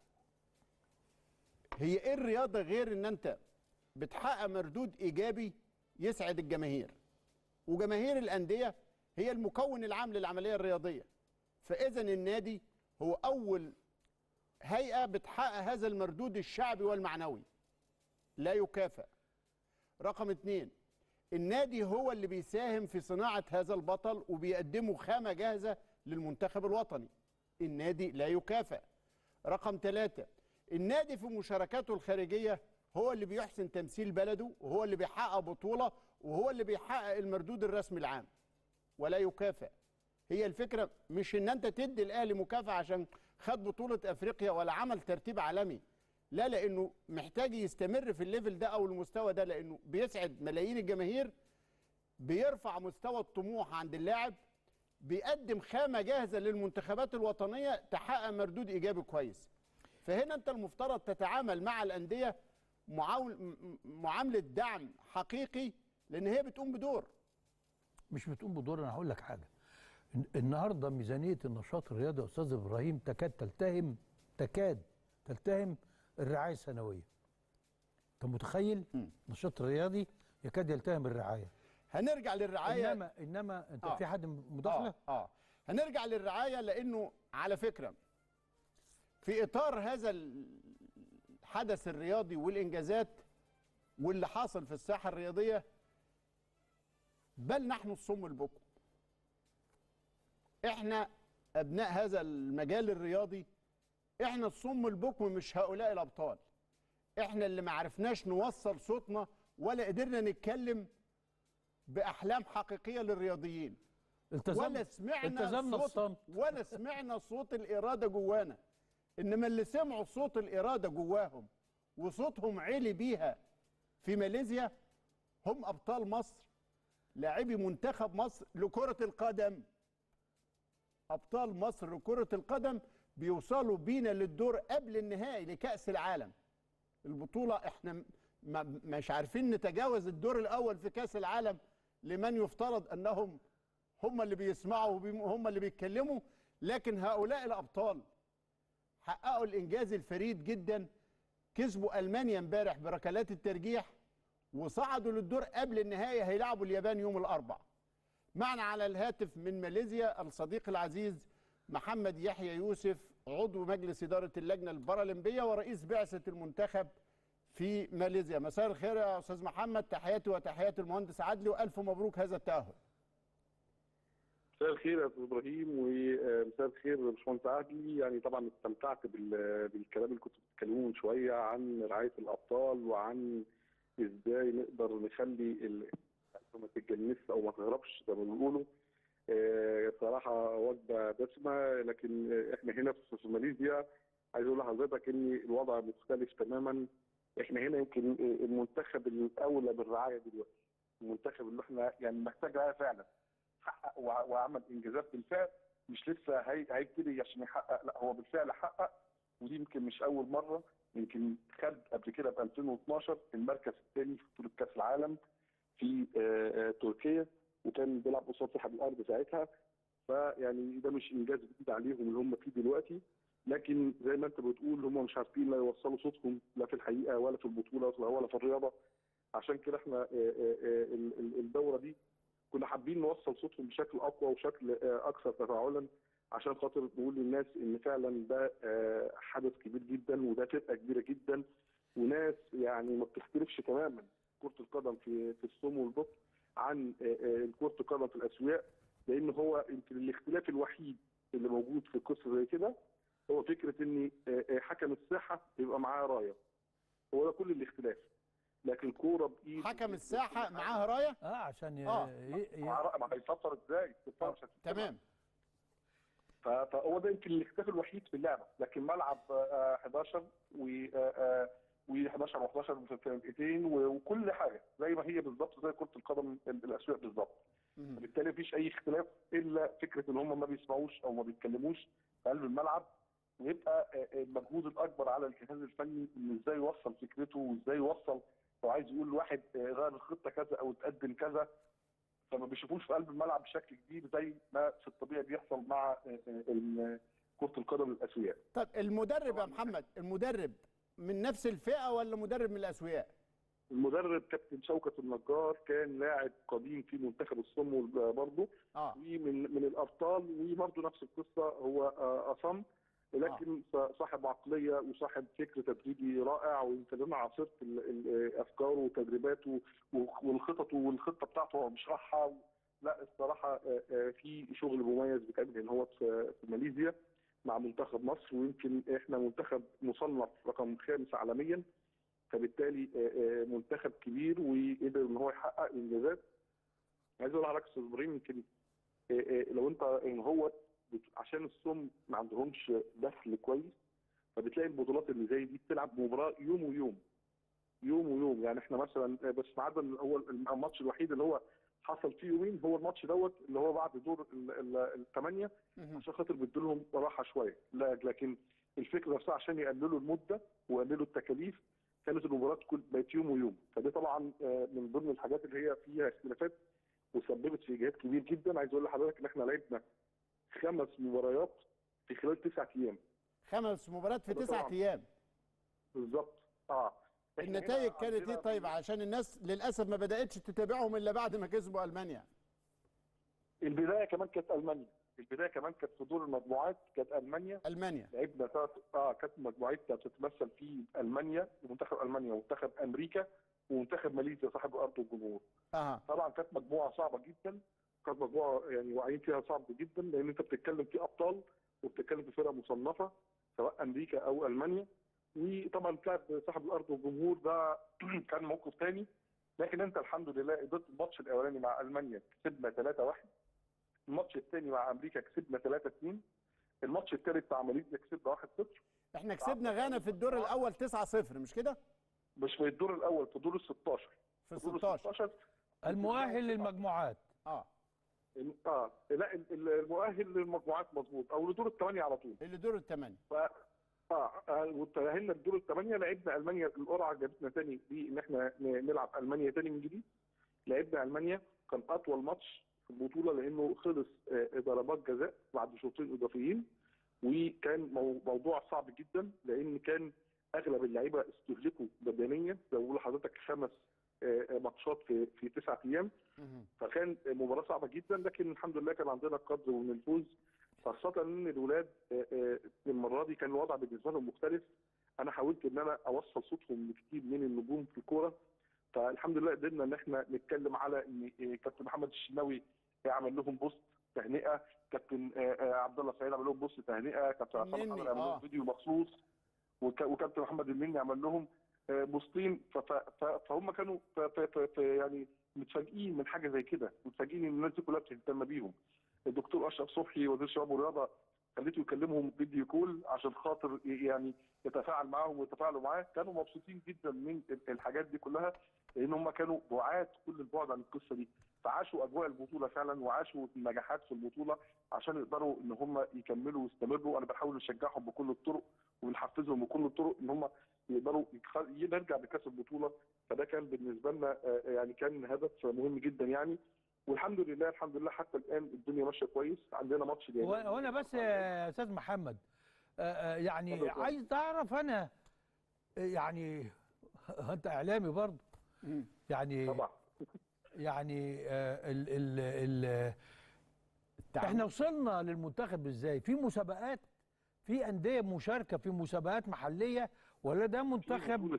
هي ايه الرياضه غير ان انت بتحقق مردود ايجابي يسعد الجماهير، وجماهير الانديه هي المكون العام للعمليه الرياضيه. فاذا النادي هو اول هيئه بتحقق هذا المردود الشعبي والمعنوي، لا يكافئ. رقم 2، النادي هو اللي بيساهم في صناعة هذا البطل وبيقدمه خامة جاهزة للمنتخب الوطني. النادي لا يكافئ. رقم 3، النادي في مشاركاته الخارجية هو اللي بيحسن تمثيل بلده، وهو اللي بيحقق بطولة، وهو اللي بيحقق المردود الرسمي العام، ولا يكافئ. هي الفكرة مش ان انت تدي الاهلي مكافأة عشان خد بطولة افريقيا ولا عمل ترتيب عالمي، لا، لانه محتاج يستمر في الليفل ده او المستوى ده، لانه بيسعد ملايين الجماهير، بيرفع مستوى الطموح عند اللاعب، بيقدم خامة جاهزة للمنتخبات الوطنية تحقق مردود ايجابي كويس. فهنا انت المفترض تتعامل مع الاندية معاملة دعم حقيقي، لان هي بتقوم بدور. مش بتقوم بدور. انا هقول لك حاجه، النهارده ميزانيه النشاط الرياضي يا استاذ ابراهيم تكاد تلتهم الرعايه السنويه. انت متخيل؟ النشاط الرياضي يكاد يلتهم الرعايه. هنرجع للرعايه، انما انت في حد مداخله؟ هنرجع للرعايه، لانه على فكره في اطار هذا الحدث الرياضي والانجازات واللي حاصل في الساحه الرياضيه، بل نحن الصم البكم. احنا ابناء هذا المجال الرياضي، احنا الصم البكم، مش هؤلاء الابطال. احنا اللي ما عرفناش نوصل صوتنا ولا قدرنا نتكلم باحلام حقيقيه للرياضيين، ولا سمعنا صوت الاراده جوانا. انما اللي سمعوا صوت الاراده جواهم وصوتهم عالي بيها في ماليزيا هم ابطال مصر، لاعبي منتخب مصر لكره القدم. ابطال مصر لكره القدم بيوصلوا بينا للدور قبل النهائي لكأس العالم. البطوله احنا مش عارفين نتجاوز الدور الاول في كأس العالم لمن يفترض انهم هم اللي بيسمعوا وهم اللي بيتكلموا، لكن هؤلاء الابطال حققوا الانجاز الفريد جدا. كسبوا المانيا امبارح بركلات الترجيح وصعدوا للدور قبل النهائي، هيلعبوا اليابان يوم الاربعاء. معنا على الهاتف من ماليزيا الصديق العزيز محمد يحيى يوسف، عضو مجلس إدارة اللجنة البارالمبية ورئيس بعثة المنتخب في ماليزيا. مساء الخير يا أستاذ محمد، تحياتي وتحيات المهندس عدلي، وألف مبروك هذا التأهل. مساء الخير يا أستاذ إبراهيم، ومساء الخير يا باشمهندس عدلي. يعني طبعا استمتعت بالكلام اللي كنتوا بتتكلموه من شوية عن رعاية الأبطال وعن إزاي نقدر نخلي ما تتجنسش أو ما تهربش زي ما بيقولوا. صراحة وجبة دسمة، لكن احنا هنا في ماليزيا عايز اقول لحضرتك ان الوضع مختلف تماما. احنا هنا يمكن المنتخب الاولى بالرعاية دلوقتي، المنتخب اللي احنا يعني محتاج رعاية فعلا، حقق وعمل انجازات بالفعل، مش لسه هيبتدي عشان يحقق، لا هو بالفعل حقق. ودي يمكن مش اول مرة، يمكن خد قبل كده في 2012 المركز الثاني في بطولة كأس العالم في تركيا، وكان بيلعب قصاد صاحب الارض ساعتها. فيعني ده مش انجاز جديد عليهم اللي هم فيه دلوقتي، لكن زي ما انت بتقول هم مش عارفين لا يوصلوا صوتهم لا في الحقيقه ولا في البطوله ولا في الرياضه. عشان كده احنا الدوره دي كنا حابين نوصل صوتهم بشكل اقوى وشكل اكثر تفاعلا، عشان خاطر نقول للناس ان فعلا ده حدث كبير جدا، وده فرقه كبيره جدا، وناس يعني ما بتختلفش تماما كره القدم في الصم والبط عن كرة القدم في الأسواق. لأن هو يمكن الاختلاف الوحيد اللي موجود في قصة زي كده هو فكرة إن حكم الساحة يبقى معاه راية، هو ده كل الاختلاف. لكن كورة بإيد حكم الساحة معاه راية؟ عشان ما هيسفر إزاي؟ تمام. فهو ده يمكن الاختلاف الوحيد في اللعبة، لكن ملعب 11 و11 و11 فرقتين وكل حاجه زي ما هي بالظبط، زي كره القدم الاسواق بالظبط. فبالتالي مفيش اي اختلاف الا فكره ان هم ما بيسمعوش او ما بيتكلموش في قلب الملعب، ويبقى المجهود الاكبر على الجهاز الفني ان ازاي يوصل فكرته وازاي يوصل، لو عايز يقول لواحد غير الخطه كذا او تقدم كذا، فما بيشوفوش في قلب الملعب بشكل كبير زي ما في الطبيعي بيحصل مع كره القدم الاسواق. طب المدرب يا محمد، المدرب من نفس الفئة ولا مدرب من الأسوياء؟ المدرب كابتن شوكت النجار كان لاعب قديم في منتخب الصم برضه، ومن الابطال، وبرضه نفس القصه هو اصم لكن صاحب عقليه وصاحب فكر تدريبي رائع، ويمكن انا عاصرت افكاره وتدريباته والخطه بتاعته هو بيشرحها. لا الصراحه في شغل مميز بيتعمل هنا هو في ماليزيا مع منتخب مصر، ويمكن احنا منتخب مصنف رقم 5 عالميا، فبالتالي منتخب كبير وقدر ان هو يحقق انجازات. عايز اقول لحضرتك استاذ ابراهيم، يمكن لو انت ان هو عشان الصم ما عندهمش دخل كويس، فبتلاقي البطولات اللي زي دي بتلعب مباراه يوم ويوم يوم ويوم. يعني احنا مثلا بس ما عدا هو الماتش الوحيد اللي هو حصل فيه يومين، هو الماتش دوت اللي هو بعد دور الثمانيه، عشان خاطر بيدوا راحه شويه. لكن الفكره نفسها عشان يقللوا المده ويقللوا التكاليف، كانت المباريات بقت يوم ويوم. فده طبعا من ضمن الحاجات اللي هي فيها اختلافات وسببت في اجهاد كبير جدا. عايز اقول لحضرتك ان احنا لعبنا 5 مباريات في خلال 9 ايام. 5 مباريات في 9 ايام بالظبط. النتائج كانت ايه طيب؟ عشان الناس للاسف ما بداتش تتابعهم الا بعد ما كسبوا المانيا. البدايه كمان كانت المانيا، في دور المجموعات كانت المانيا لعبنا كانت مجموعتنا بتتمثل في المانيا ومنتخب المانيا ومنتخب امريكا ومنتخب ماليزيا صاحب الارض والجمهور. طبعا كانت مجموعه صعبه جدا، كانت مجموعه يعني واعيين فيها صعب جدا، لان انت بتتكلم في ابطال وبتتكلم في فرقه مصنفه سواء امريكا او المانيا، وطبعا تلعب صاحب الارض والجمهور ده كان موقف ثاني. لكن انت الحمد لله قدرت الماتش الاولاني مع المانيا كسبنا 3-1، الماتش الثاني مع امريكا كسبنا 3-2، الماتش الثالث مع ماليزيا كسبنا 1-0. احنا كسبنا غانا في الدور الاول 9-0 مش كده؟ مش في الدور الاول، في دور ال 16. في ال 16 المؤهل للمجموعات. لا المؤهل للمجموعات مظبوط، او لدور الثمانيه على طول. اللي دور الثمانيه. وتأهلنا لدور الثمانيه، لعبنا المانيا. القرعه جابتنا ثاني ان احنا نلعب المانيا ثاني من جديد. لعبنا المانيا، كان اطول ماتش في البطوله لانه خلص ضربات جزاء بعد شوطين اضافيين، وكان موضوع صعب جدا لان كان اغلب اللعيبه استهلكوا بدنيا. زي ما بقول لحضرتك 5 ماتشات في 9 ايام، فكان مباراه صعبه جدا. لكن الحمد لله كان عندنا القدر من الفوز، خاصه ان الولاد المره دي كان الوضع بالنسبه لهم مختلف. انا حاولت ان انا اوصل صوتهم لكتير من النجوم في الكوره، فالحمد لله قدرنا ان احنا نتكلم على ان كابتن محمد الشناوي عمل لهم بوست تهنئه، كابتن عبد الله سعيد عمل لهم بوست تهنئه، كابتن عصام محمد عمل لهم فيديو مخصوص، وكابتن محمد المني عمل لهم بوستين. فهم كانوا يعني متفاجئين من حاجه زي كده، متفاجئين ان الناس دي كلها بتهتم بيهم. الدكتور اشرف صبحي وزير الشباب والرياضه خليته يكلمهم فيديو كول عشان خاطر يعني يتفاعل معاهم ويتفاعلوا معاه. كانوا مبسوطين جدا من الحاجات دي كلها، لان هم كانوا بعاد كل البعد عن القصه دي، فعاشوا اجواء البطوله فعلا وعاشوا النجاحات في البطوله عشان يقدروا ان هم يكملوا ويستمروا. انا بحاول اشجعهم بكل الطرق ونحفزهم بكل الطرق ان هم يقدروا نرجع بكاس البطوله. فده كان بالنسبه لنا يعني كان هدف مهم جدا يعني. والحمد لله حتى الان الدنيا ماشيه كويس. عندنا ماتش وانا بس يا استاذ محمد يعني عايز اعرف انا يعني انت اعلامي برضه يعني طبعا يعني احنا وصلنا للمنتخب ازاي؟ في مسابقات، في انديه مشاركه في مسابقات محليه، ولا ده منتخب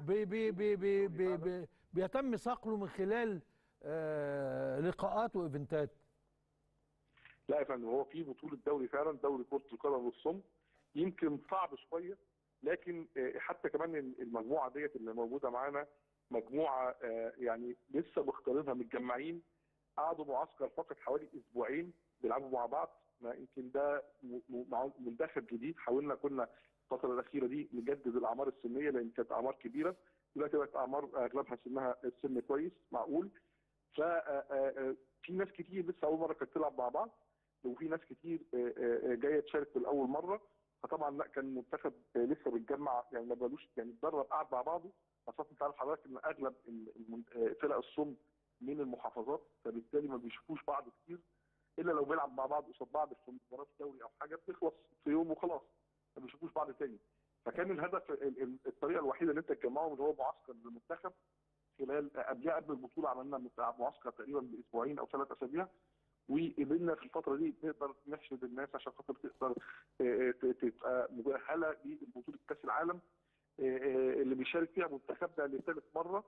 بيتم صقله من خلال لقاءات وايفنتات؟ لا يا فندم، هو في بطوله دوري فعلا، دوري كره القدم والصم، يمكن صعب شويه، لكن حتى كمان المجموعه ديت اللي موجوده معانا مجموعه يعني لسه مختارينها متجمعين، قعدوا معسكر فقط حوالي اسبوعين بيلعبوا مع بعض. يمكن ده منتخب جديد. حاولنا كنا الفتره الاخيره دي نجدد الاعمار السنيه لان كانت اعمار كبيره، دلوقتي بقت اعمار اغلبها سنها السن كويس معقول. ففي ناس كتير لسه اول مره كانت تلعب مع بعض، وفي ناس كتير جايه تشارك لاول مره. فطبعا لا، كان المنتخب لسه بيتجمع يعني، ما بقالوش يعني اتدرب قعد مع بعضه، خاصه انت عارف حضرتك ان اغلب فرق الصم من المحافظات، فبالتالي ما بيشوفوش بعض كتير الا لو بيلعب مع بعض قصاد بعض في مباراه دوري او حاجه بتخلص في يوم وخلاص، ما بيشوفوش بعض تاني. فكان الهدف الطريقه الوحيده اللي انت تجمعهم اللي هو معسكر للمنتخب. خلال قبل البطوله عملنا معسكر تقريبا باسبوعين او 3 اسابيع، وقبلنا في الفتره دي نقدر نحشد الناس عشان خاطر تقدر تبقى مؤهله لبطوله كاس العالم اللي بيشارك فيها منتخبنا لثالث مره.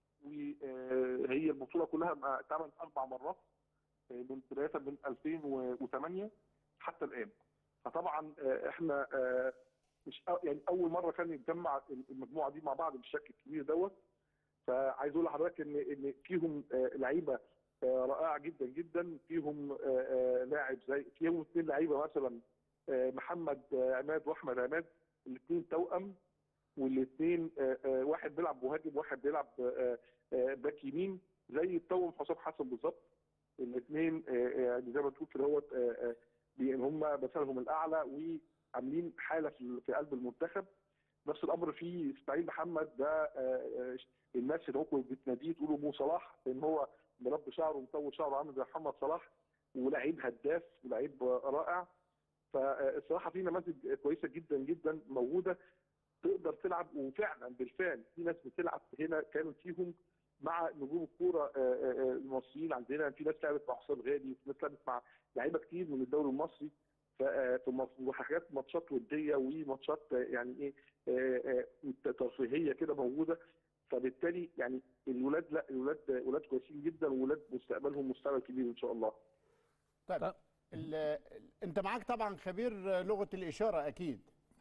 وهي البطوله كلها اتعملت 4 مرات من بدايه من 2008 حتى الان. فطبعا احنا مش يعني اول مره كان يتجمع المجموعه دي مع بعض بالشكل الكبير دوت. فعايز اقول لحضرتك ان فيهم لعيبه رائعه جدا جدا، فيهم لاعب فيهم 2 لعيبه مثلا محمد عماد واحمد عماد، الاثنين توأم، والاثنين واحد بيلعب مهاجم وواحد بيلعب باك يمين زي التوأم حسام حسن بالظبط. الاثنين يعني زي ما تقول كده هو هم مثلهم الاعلى وعاملين حاله في قلب المنتخب. نفس الامر في اسماعيل محمد ده الناس اللي هو بتناديه تقولوا مو صلاح، لان هو مربي شعره ومطول شعره عامل زي محمد صلاح، ولعيب هداف ولعيب رائع. فالصراحه في نماذج كويسه جدا جدا موجوده تقدر تلعب، وفعلا بالفعل في ناس بتلعب هنا كانت فيهم مع نجوم الكوره المصريين عندنا. في ناس لعبت مع حسام غالي، وفي ناس لعبت مع لعيبه كتير من الدوري المصري في حاجات ماتشات وديه وماتشات يعني ايه ترفيهيه كده موجوده. فبالتالي يعني الولاد لا الولاد كويسين جدا، وولاد مستقبلهم مستقبل كبير ان شاء الله. طيب انت معاك طبعا خبير لغه الاشاره اكيد.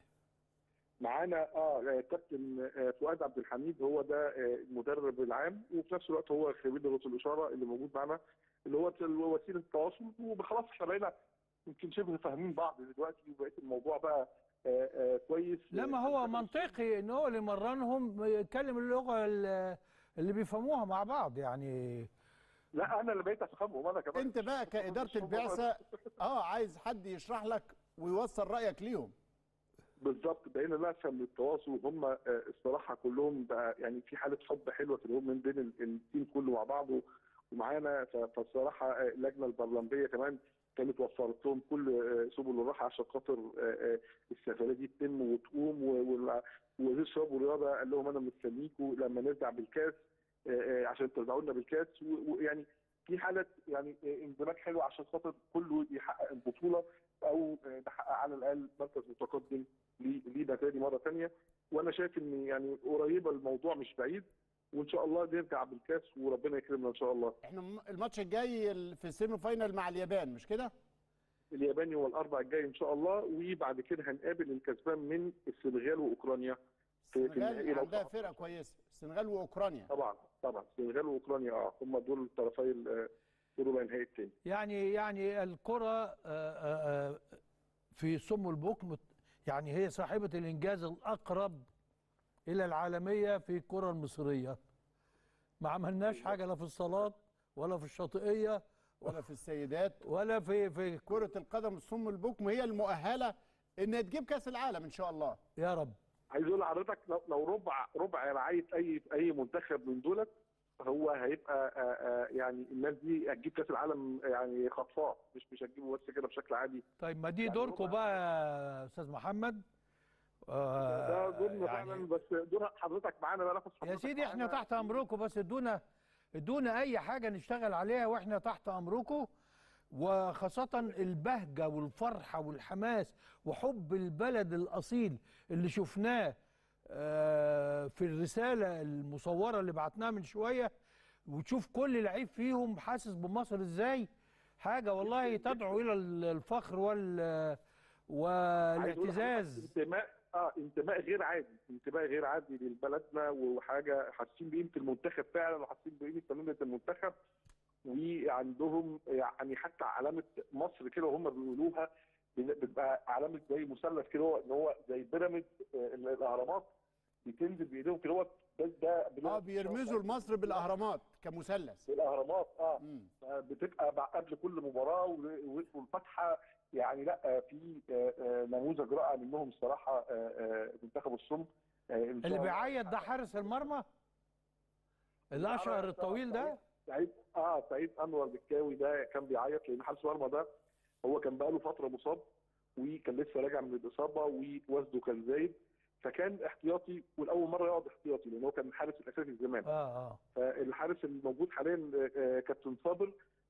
معانا كابتن فؤاد عبد الحميد، هو ده المدرب العام، وفي نفس الوقت هو خبير لغه الاشاره اللي موجود معانا، اللي هو وسيله التواصل. وخلاص احنا بقينا يمكن شبه فاهمين بعض دلوقتي، وبقيت الموضوع بقى كويس. لا ما هو منطقي ان هو اللي مرنهم يتكلم اللغه اللي بيفهموها مع بعض يعني. لا انا اللي بقيت افهمهم انا كمان. انت بقى كاداره البعثه عايز حد يشرح لك ويوصل رايك ليهم. بالظبط، بقينا نفهم التواصل، وهم الصراحه كلهم بقى يعني في حاله حب حلوه في من بين التيم كله مع بعضه ومعانا. فالصراحه اللجنه البرلمبيه كمان كانت وفرت لهم كل سبل الراحه عشان خاطر السفريه دي تتم وتقوم. ووزير الشباب والرياضه قال لهم انا مستنيكم لما نرجع بالكاس عشان ترجعوا لنا بالكاس. ويعني في حاله يعني اندماج حلو عشان خاطر كله يحقق البطوله، او نحقق على الاقل مركز متقدم لينا تاني مره ثانيه. وانا شايف ان يعني قريبه الموضوع مش بعيد، وان شاء الله نرجع بالكاس وربنا يكرمنا ان شاء الله. احنا الماتش الجاي في السيمي فاينال مع اليابان مش كده؟ اليابان يوم الاربعاء الجاي ان شاء الله، وبعد كده هنقابل الكسبان من السنغال واوكرانيا. السنغال عندها فرقه كويسه، السنغال واوكرانيا. طبعا السنغال واوكرانيا هم دول الطرفي ربع النهائي الثاني. يعني الكره في صم البكم يعني هي صاحبه الانجاز الاقرب الى العالميه في الكره المصريه. ما عملناش حاجه لا في الصالات ولا في الشاطئيه ولا في السيدات ولا في كره القدم. الصم البكم هي المؤهله انها تجيب كاس العالم ان شاء الله يا رب. عايز اقول لحضرتك لو ربع رعايه اي منتخب من دولت هو هيبقى يعني الناس دي هتجيب كاس العالم يعني خطفاه، مش هتجيبه بس كده بشكل عادي. طيب ما دي يعني دوركم بقى يا استاذ محمد. ده دورنا يعني فعلا، بس دور حضرتك معانا بقى. ناخد يا سيدي احنا تحت امركم، بس ادونا اي حاجه نشتغل عليها واحنا تحت امركم. وخاصة البهجة والفرحة والحماس وحب البلد الأصيل اللي شفناه في الرسالة المصورة اللي بعتناها من شوية، وتشوف كل لعيب فيهم حاسس بمصر ازاي، حاجة والله تدعو إلى الفخر والاعتزاز. انتماء غير عادي، انتماء غير عادي لبلدنا، وحاجة حاسين بقيمة المنتخب فعلا، وحاسين بقيمة تمرينة المنتخب. وعندهم يعني حتى علامه مصر كده وهم بيقولوها بتبقى علامه زي مثلث كده، ان هو زي بيراميد الاهرامات بتنزل بايديهم كده. ده بيرمزوا لمصر بالاهرامات كمثلث. بالاهرامات بتبقى قبل كل مباراه والفتحه يعني. لا في نموذج رائع منهم الصراحه منتخب الصم. اللي بيعيط ده حارس المرمى الاشقر الطويل ده سعيد انور بكاوي، ده كان بيعيط لان حارس المرمى ده هو كان بقاله فتره مصاب، وكان لسه راجع من الاصابه ووزنه كان زايد، فكان احتياطي، والاول مره يقعد احتياطي لان هو كان الحارس الاساسي زمان. فالحارس الموجود حاليا كابتن صابر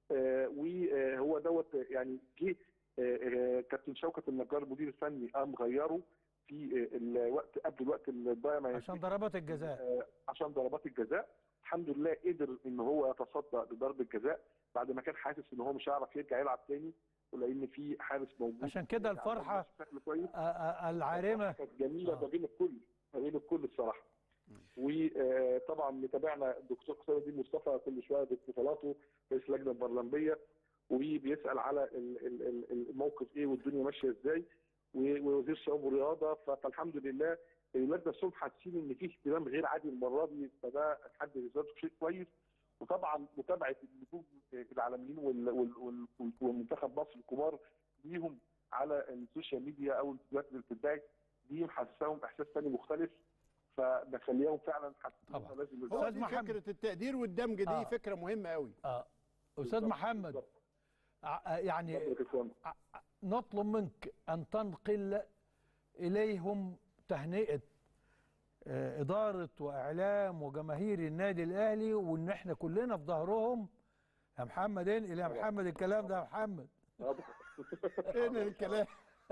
وهو دوت يعني جه كابتن شوكت النجار المدير الفني قام غيره في الوقت قبل الوقت الضايع ما عشان ضربات الجزاء. عشان ضربات الجزاء. الحمد لله قدر ان هو يتصدى لضربه جزاء بعد ما كان حاسس ان هو مش هيعرف يرجع يلعب تاني، ولان في حارس موجود. عشان كده الفرحه العارمه كانت جميله ما بين الكل الصراحه. وطبعا متابعنا الدكتور حسام الدين مصطفى كل شويه باتصالاته رئيس اللجنه البرلمانيه، وبيسال على الموقف ايه والدنيا ماشيه ازاي، ووزير الشباب والرياضه. فالحمد لله اللجنه نفسهم حاسين ان في اهتمام غير عادي المره دي، فده حد ذاته شيء كويس. وطبعا متابعه النجوم العالميين ومنتخب مصر الكبار ليهم على السوشيال ميديا او الفيديوهات اللي بتتباع دي محسساهم احساس ثاني مختلف، فنخليهم فعلا حاسين لازم. هو دي فكره التقدير والدمج دي فكره مهمه قوي. استاذ محمد، يعني نطلب منك ان تنقل اليهم تهنئه اداره واعلام وجماهير النادي الاهلي، وان احنا كلنا في ظهرهم. يا محمد انقل يا محمد الكلام ده يا محمد. انقل الكلام.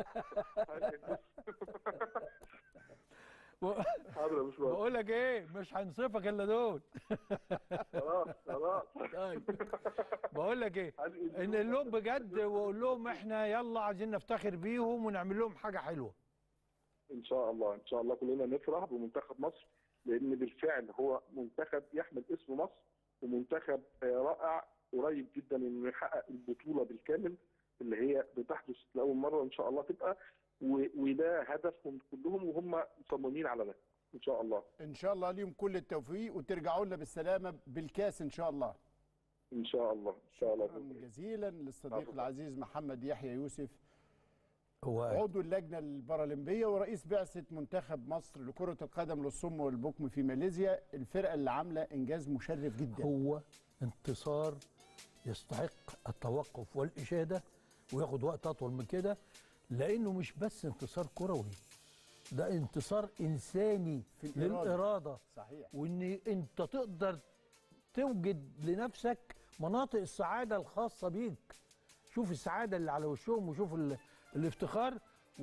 بقول لك ايه، مش هنصفك الا دول. خلاص. طيب بقول لك ايه، ان لهم بجد واقول لهم احنا يلا عايزين نفتخر بيهم ونعمل لهم حاجه حلوه. ان شاء الله كلنا نفرح بمنتخب مصر، لان بالفعل هو منتخب يحمل اسم مصر، ومنتخب رائع قريب جدا انه يحقق البطوله بالكامل اللي هي بتحدث لاول مره ان شاء الله تبقى، وده هدفهم كلهم وهم مصممين على ده ان شاء الله. ان شاء الله ليهم كل التوفيق وترجعوا لنا بالسلامه بالكاس ان شاء الله. ان شاء الله. شكرا جزيلا للصديق العزيز محمد يحيى يوسف، هو عضو اللجنه البارالمبيه ورئيس بعثه منتخب مصر لكره القدم للصم والبكم في ماليزيا، الفرقه اللي عامله انجاز مشرف جدا. هو انتصار يستحق التوقف والاشاده وياخد وقت اطول من كده، لانه مش بس انتصار كروي، ده انتصار انساني في للاراده. صحيح. وان انت تقدر توجد لنفسك مناطق السعاده الخاصه بيك. شوف السعاده اللي على وشهم وشوف الافتخار،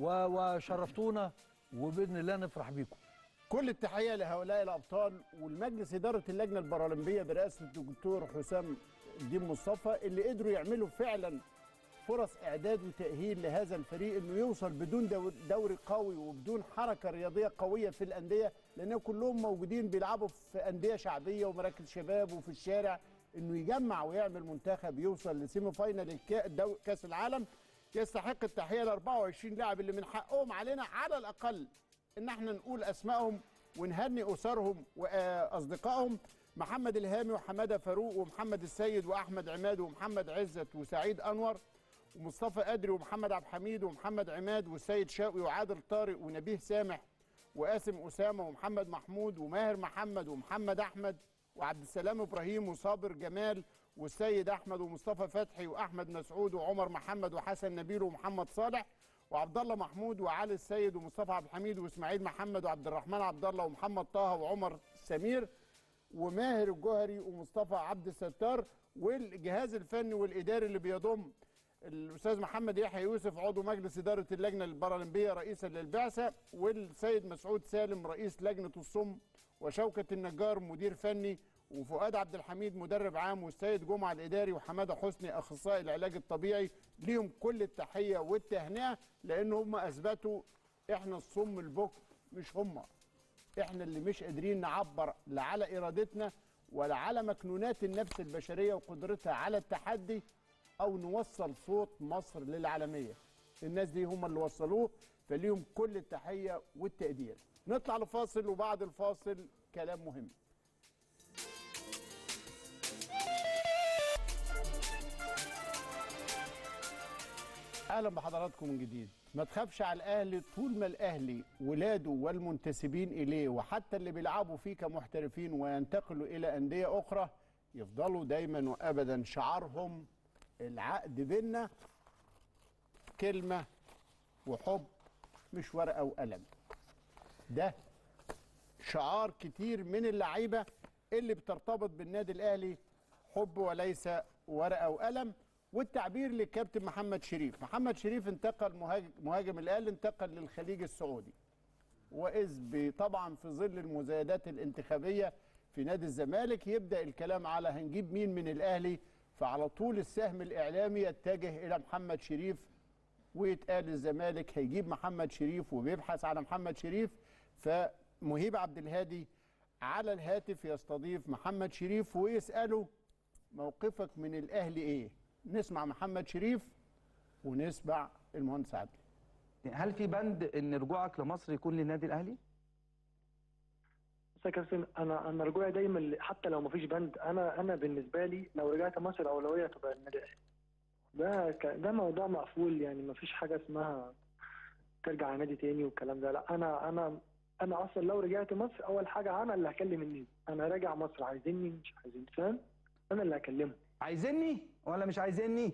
وشرفتونا، وباذن الله نفرح بيكم. كل التحيه لهؤلاء الابطال والمجلس اداره اللجنه البارالمبيه برئاسه الدكتور حسام الدين مصطفى، اللي قدروا يعملوا فعلا فرص اعداد وتاهيل لهذا الفريق انه يوصل بدون دوري قوي وبدون حركه رياضيه قويه في الانديه، لان كلهم موجودين بيلعبوا في انديه شعبيه ومراكز شباب وفي الشارع، انه يجمع ويعمل منتخب يوصل لسيمي فاينل كاس العالم. يستحق التحيه ل 24 لاعب اللي من حقهم علينا على الاقل ان احنا نقول اسمائهم ونهني اسرهم واصدقائهم: محمد الهامي وحماده فاروق ومحمد السيد واحمد عماد ومحمد عزت وسعيد انور ومصطفى أدري ومحمد عبد الحميد ومحمد عماد والسيد شوقي وعادل طارق ونبيه سامح وقاسم أسامة ومحمد محمود وماهر محمد ومحمد أحمد وعبد السلام إبراهيم وصابر جمال والسيد أحمد ومصطفى فتحي وأحمد مسعود وعمر محمد وحسن نبيل ومحمد صالح وعبد الله محمود وعلي السيد ومصطفى عبد الحميد وإسماعيل محمد وعبد الرحمن عبد الله ومحمد طه وعمر سمير وماهر الجوهري ومصطفى عبد الستار، والجهاز الفني والإداري اللي بيضم الأستاذ محمد يحيى يوسف عضو مجلس إدارة اللجنة البارالمبية رئيسا للبعثة، والسيد مسعود سالم رئيس لجنة الصم، وشوكة النجار مدير فني، وفؤاد عبد الحميد مدرب عام، والسيد جمعة الإداري، وحمادة حسني أخصائي العلاج الطبيعي. ليهم كل التحية والتهنئة، لأن هم أثبتوا إحنا الصم البكم مش هم. إحنا اللي مش قادرين نعبر لا على إرادتنا ولا على مكنونات النفس البشرية وقدرتها على التحدي أو نوصل صوت مصر للعالمية. الناس دي هم اللي وصلوه، فليهم كل التحية والتقدير. نطلع لفاصل وبعد الفاصل كلام مهم. أهلا بحضراتكم من جديد. ما تخافش على الأهلي طول ما الأهلي ولاده والمنتسبين إليه وحتى اللي بيلعبوا فيه كمحترفين وينتقلوا إلى أندية أخرى يفضلوا دايما وأبدا شعارهم العقد بينا كلمة وحب، مش ورقة وقلم. ده شعار كتير من اللعيبة اللي بترتبط بالنادي الأهلي، حب وليس ورقه وقلم والتعبير للكابتن محمد شريف. محمد شريف انتقل مهاجم الاهلي انتقل للخليج السعودي، واذ طبعا في ظل المزايدات الانتخابيه في نادي الزمالك يبدا الكلام على هنجيب مين من الاهلي، فعلى طول السهم الاعلامي يتجه الى محمد شريف، ويتقال الزمالك هيجيب محمد شريف وبيبحث على محمد شريف. فمهيب عبد الهادي على الهاتف يستضيف محمد شريف ويساله موقفك من الاهلي ايه؟ نسمع محمد شريف ونسمع المهندس عادل. هل في بند ان رجوعك لمصر يكون للنادي الاهلي؟ بس يا كابتن انا رجوعي دايما حتى لو مفيش بند، انا بالنسبه لي لو رجعت مصر اولويه تبقى النادي الاهلي. ده موضوع مقفول، يعني مفيش حاجه اسمها ترجع على نادي تاني والكلام ده. لا انا اصلا لو رجعت مصر اول حاجه انا اللي هكلم النادي. انا راجع مصر، عايزيني مش عايزيني، فاهم؟ انا اللي هكلمه. عايزيني ولا مش عايزيني؟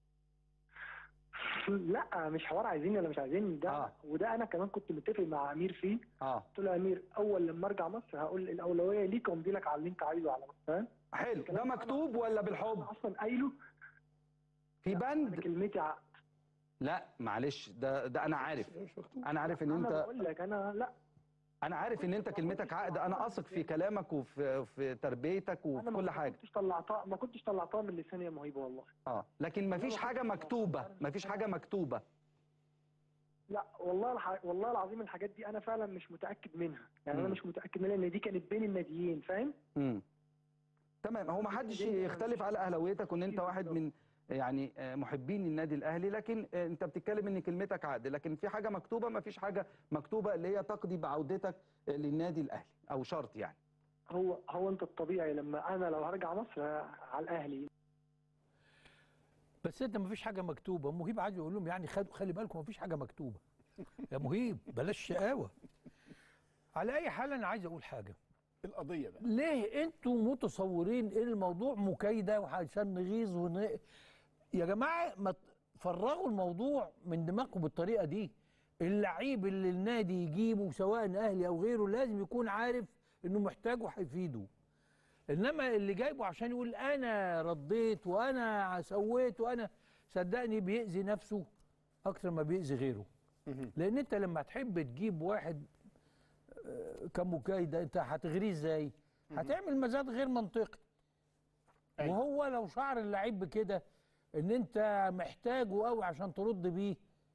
لا مش حوار عايزيني ولا مش عايزيني ده. وده انا كمان كنت متفق مع امير فيه. قلت له يا امير اول لما ارجع مصر هقول الاولويه ليك وامضي لك على اللي انت عايزه على مصر، فاهم؟ حلو. ده مكتوب ولا بالحب؟ انا اصلا قايله في بند. انا كلمتي عقد. لا معلش، ده انا عارف. انا عارف ان انت، انا بقول لك انا عارف ان انت كلمتك عقد. انا اثق في كلامك وفي تربيتك وفي كل حاجه. ما كنتش طلعتها من لساني يا مهيب والله. لكن مفيش حاجه مكتوبه، مفيش حاجه مكتوبه. لا والله العظيم الحاجات دي انا فعلا مش متاكد منها، يعني انا مش متاكد منها ان دي كانت بين الناديين، فاهم؟ تمام. هو ما حدش يختلف على اهلاويتك وان انت واحد من يعني محبين النادي الاهلي، لكن انت بتتكلم ان كلمتك عقد. لكن في حاجه مكتوبه؟ ما فيش حاجه مكتوبه اللي هي تقضي بعودتك للنادي الاهلي او شرط يعني. هو انت الطبيعي لما انا لو هرجع مصر على الاهلي. بس انت ما فيش حاجه مكتوبه. مهيب عايز يقول لهم يعني خلي بالكم ما فيش حاجه مكتوبه يا مهيب، بلاش شقاوه. على اي حال انا عايز اقول حاجه. القضيه بقى ليه انتوا متصورين ان الموضوع مكايده وعشان نغيظ يا جماعه ما فرغوا الموضوع من دماغكم بالطريقه دي. اللعيب اللي النادي يجيبه سواء اهلي او غيره لازم يكون عارف انه محتاجه هيفيده. انما اللي جايبه عشان يقول انا رديت وانا سويت وانا، صدقني بيأذي نفسه اكتر ما بيأذي غيره. لان انت لما تحب تجيب واحد كمكايده انت هتغريه ازاي؟ هتعمل مزاد غير منطقي. وهو لو شعر اللعيب بكده ان انت محتاجه قوي عشان ترد بيه،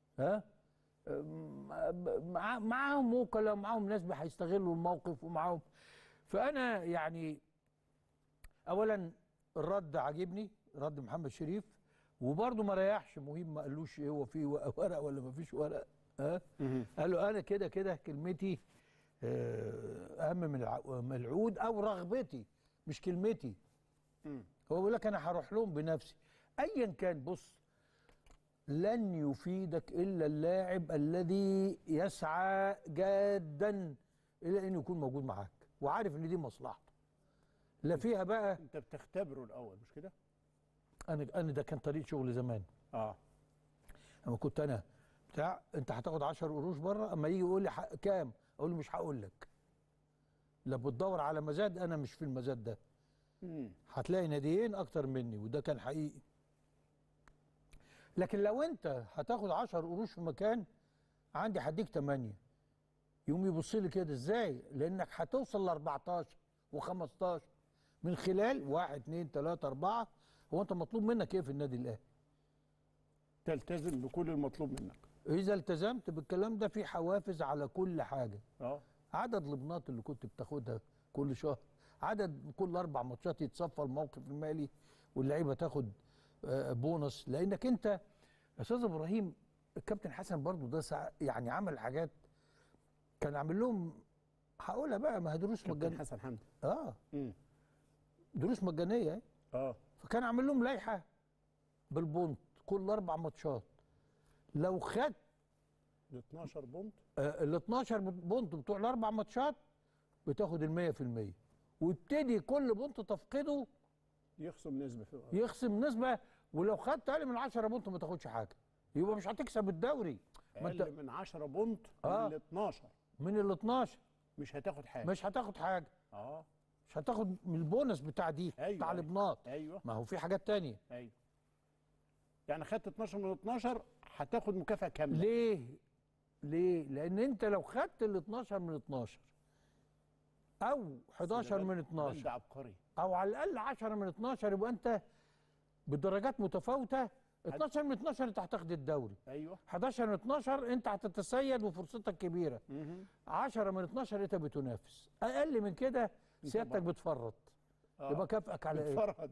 معاهم وكلاء، معاهم ناس هيستغلوا الموقف ومعاهم. فانا يعني اولا الرد عاجبني، رد محمد شريف، وبرضه ما ريحش مهيب، ما قالوش ايه هو في ورق ولا ما فيش ورق. قال له انا كده كلمتي اهم من العود او رغبتي مش كلمتي. هو بيقول لك انا هروح لهم بنفسي ايا كان. بص، لن يفيدك الا اللاعب الذي يسعى جادا الى انه يكون موجود معاك وعارف ان دي مصلحته. لا فيها بقى انت بتختبره الاول مش كده؟ انا ده كان طريق شغل زمان. اما كنت انا بتاع انت هتاخد 10 قروش بره، اما يجي يقول لي كام اقول له مش هقول لك. لا بتدور على مزاد، انا مش في المزاد ده. هتلاقي ناديين اكتر مني، وده كان حقيقي. لكن لو انت هتاخد 10 قروش في مكان عندي هديك 8، يقوم يبص لي كده ازاي؟ لانك هتوصل ل 14 و15 من خلال 1 2 3 4. هو انت مطلوب منك ايه في النادي الاهلي؟ تلتزم بكل المطلوب منك. اذا التزمت بالكلام ده في حوافز على كل حاجه. عدد البنات اللي كنت بتاخدها كل شهر، عدد كل 4 ماتشات يتصفى الموقف المالي واللعيبه تاخد بونص. لانك انت يا استاذ ابراهيم، الكابتن حسن برضو ده يعني عمل حاجات كان عامل لهم، هقولها بقى، ما هي دروس مجانيه. حسن حمدي دروس مجانيه. فكان عامل لهم لائحه بالبونت كل 4 ماتشات. لو خد ال 12 بونت، ال 12 بونت بتوع ال4 ماتشات بتاخد ال 100%، ويبتدي كل بونت تفقده يخصم نسبه. ولو خدت اقل من 10 بونت ما تاخدش حاجه، يبقى مش هتكسب الدوري. اقل من 10 بونت من ال 12 من ال 12 مش هتاخد حاجه. مش هتاخد حاجه. مش هتاخد من البونص بتاع دي أيوة بتاع أيوة. الابناط. ايوه ما هو في حاجات تانية. ايوه. يعني خدت 12 من 12 هتاخد مكافاه كامله. ليه؟ ليه؟ لان انت لو خدت ال 12 من 12 او 11 من بند 12 عبقري. او على الاقل 10 من 12 يبقى انت بدرجات متفاوته. 12 من 12 انت هتاخد الدوري، ايوه 11 من 12 انت هتتسيد وفرصتك كبيره، مهم. 10 من 12 انت بتنافس، اقل من كده سيادتك بره. بتفرط. آه. يبقى كافئك على ايه؟ بتفرهد.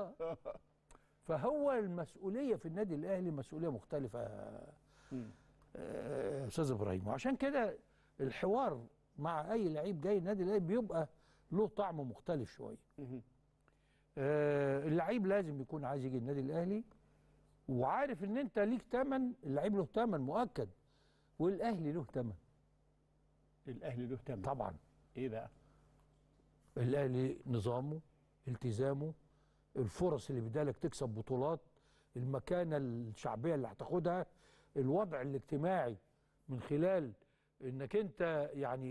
فهو المسؤوليه في النادي الاهلي مسؤوليه مختلفه مم. استاذ ابراهيم، وعشان كده الحوار مع اي لعيب جاي النادي الاهلي بيبقى له طعم مختلف شويه. مهم. اللعيب لازم يكون عايز يجي النادي الاهلي وعارف ان انت ليك ثمن، اللعيب له ثمن مؤكد والاهلي له ثمن. الاهلي له ثمن طبعا. ايه بقى؟ الاهلي نظامه، التزامه، الفرص اللي بدالك تكسب بطولات، المكانه الشعبيه اللي هتاخدها، الوضع الاجتماعي من خلال انك انت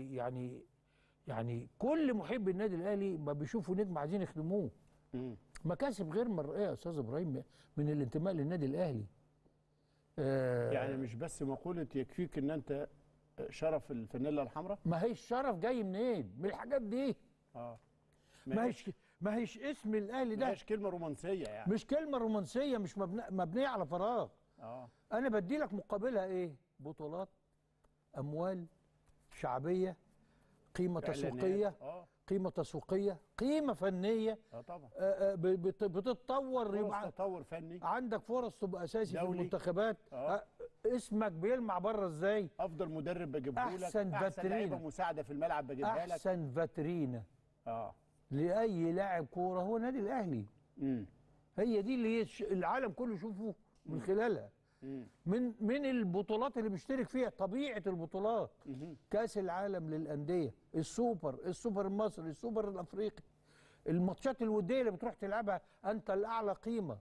يعني كل محب النادي الاهلي ما بيشوفوا نجم عايزين يخدموه. مم. مكاسب غير مرئيه يا استاذ ابراهيم من الانتماء للنادي الاهلي. يعني مش بس مقوله يكفيك ان انت شرف الفانيلا الحمراء. ما هيش الشرف جاي منين؟ من الحاجات دي. اه ما هيش اسم الاهلي ده مش كلمه رومانسيه يعني. مش كلمه رومانسيه، مش مبنيه على فراغ. اه انا بدي لك مقابلها ايه؟ بطولات، اموال، شعبيه، قيمه تسويقيه، قيمه تسويقيه، قيمه فنيه. طبعا. بتتطور، يبقى تطور فني، عندك فرص تبقى اساسي في دولي. المنتخبات. اسمك بيلمع بره ازاي؟ افضل مدرب بجيبه لك، احسن لعيبه مساعده في الملعب بجيبها لك، احسن فاترينا لاي لاعب كوره هو النادي الاهلي. هي دي اللي العالم كله يشوفه من خلالها. من البطولات اللي بيشترك فيها، طبيعه البطولات، كاس العالم للانديه، السوبر المصري، السوبر الافريقي، الماتشات الوديه اللي بتروح تلعبها انت الاعلى قيمه،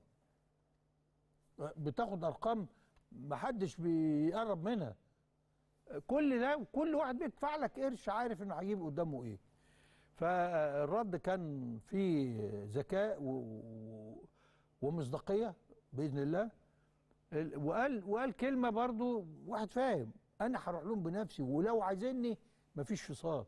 بتاخد ارقام محدش بيقرب منها. كل ده وكل واحد بيدفع لك قرش عارف انه هيجيب قدامه ايه. فالرد كان فيه ذكاء ومصداقيه باذن الله. وقال كلمه برضو واحد فاهم، انا هروح لهم بنفسي ولو عايزيني مفيش فصال.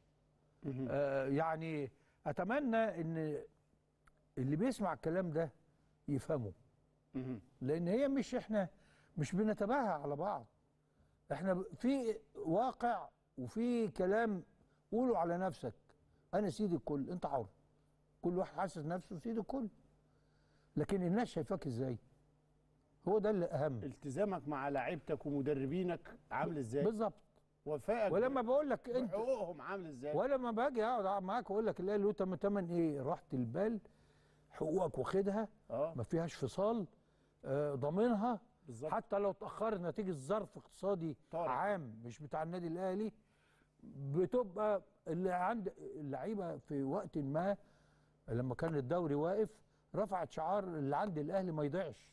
يعني اتمنى ان اللي بيسمع الكلام ده يفهمه، لان هي مش احنا مش بنتباهى على بعض، احنا في واقع وفي كلام. قولوا على نفسك انا سيد الكل، انت حر، كل واحد حاسس نفسه سيد الكل، لكن الناس شايفاك ازاي؟ هو ده اللي اهم. التزامك مع لاعيبتك ومدربينك عامل ازاي؟ بالظبط. وفائك ولما بقول لك انت حقوقهم عامل ازاي؟ ولما باجي اقعد معاك واقول لك الاهلي له تمن ايه؟ راحه البال، حقوقك واخدها، ما فيهاش فصال، ضامنها. بالزبط. حتى لو اتاخرت نتيجه ظرف اقتصادي عام مش بتاع النادي الاهلي، بتبقى اللي عند اللعيبه في وقت ما لما كان الدوري واقف رفعت شعار اللي عند الاهلي ما يضيعش.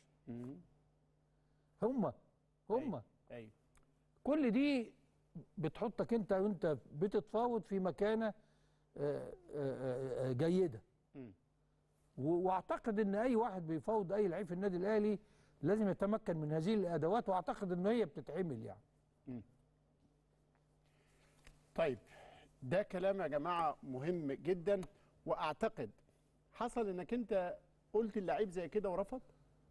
هم أيوة. كل دي بتحطك انت وانت بتتفاوض في مكانه جيده. واعتقد ان اي واحد بيفاوض اي لعيب في النادي الاهلي لازم يتمكن من هذه الادوات، واعتقد ان هي بتتعمل يعني. طيب ده كلام يا جماعه مهم جدا، واعتقد حصل انك انت قلت اللعيب زي كده ورفض؟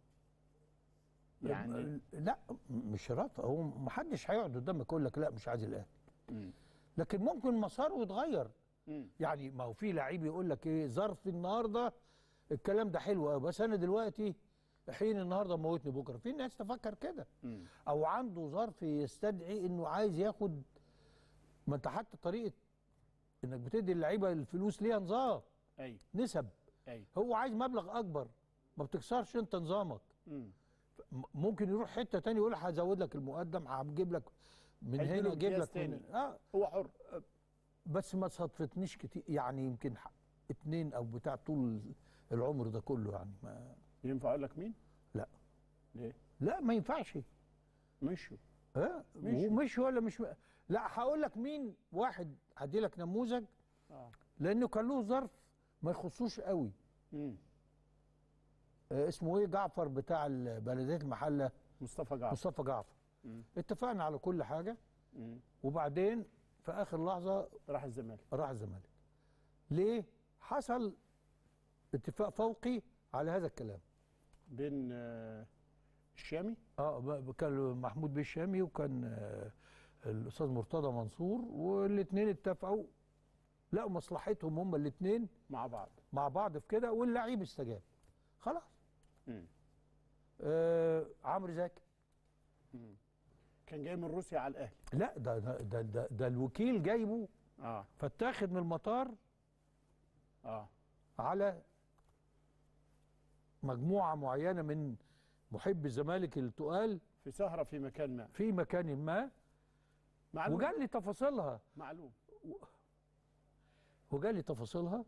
يعني لا مش رفض، هو ما حدش هيقعد قدامك يقول لك لا مش عايز الاهلي. لكن ممكن مساره يتغير. يعني ما هو في لعيب يقول لك ايه، ظرف النهارده الكلام ده حلو قوي بس انا دلوقتي حين النهارده موتني بكره. في ناس تفكر كده. او عنده ظرف يستدعي انه عايز ياخد. ما انت حتى طريقه انك بتدي اللعيبه الفلوس ليها نظام. ايوه نسب. ايوه هو عايز مبلغ اكبر، ما بتكسرش انت نظامك. ممكن يروح حته ثانيه يقول هزود لك المقدم، هجيب لك من هنا اجيب لك من هو حر. بس ما صدفتنيش كتير يعني، يمكن 2 او بتاع طول العمر ده كله يعني. ما ينفع اقول لك مين؟ لا. ليه؟ لا ما ينفعش. مشوا. مشوا ولا مش لا هقول لك مين. واحد هدي لك نموذج لانه كان له ظرف ما يخصوش قوي. مم. اسمه ايه جعفر بتاع بلديه المحله؟ مصطفى جعفر. مصطفى جعفر. اتفقنا على كل حاجه، مم. وبعدين في اخر لحظه راح الزمالك. راح الزمالك. ليه؟ حصل اتفاق فوقي على هذا الكلام بين الشامي. كان محمود بيه الشامي وكان الاستاذ مرتضى منصور، والاثنين اتفقوا لقوا مصلحتهم هم الاثنين مع بعض في كده، واللعيب استجاب خلاص. عمرو زكي كان جاي من روسيا على الاهلي. لا ده الوكيل جايبه فاتاخد من المطار على مجموعه معينه من محب الزمالك التقال في سهره في مكان ما معلوم. وجال لي تفاصيلها معلوم. وجال لي تفاصيلها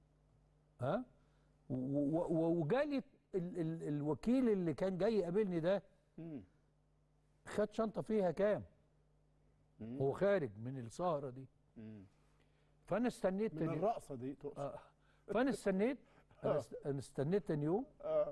وجالي الوكيل اللي كان جاي يقابلني ده خد شنطه فيها كام هو خارج من السهره دي. فانا استنيت من الرقصه دي تقصد. فانا استنيت انا استنيت تاني يوم.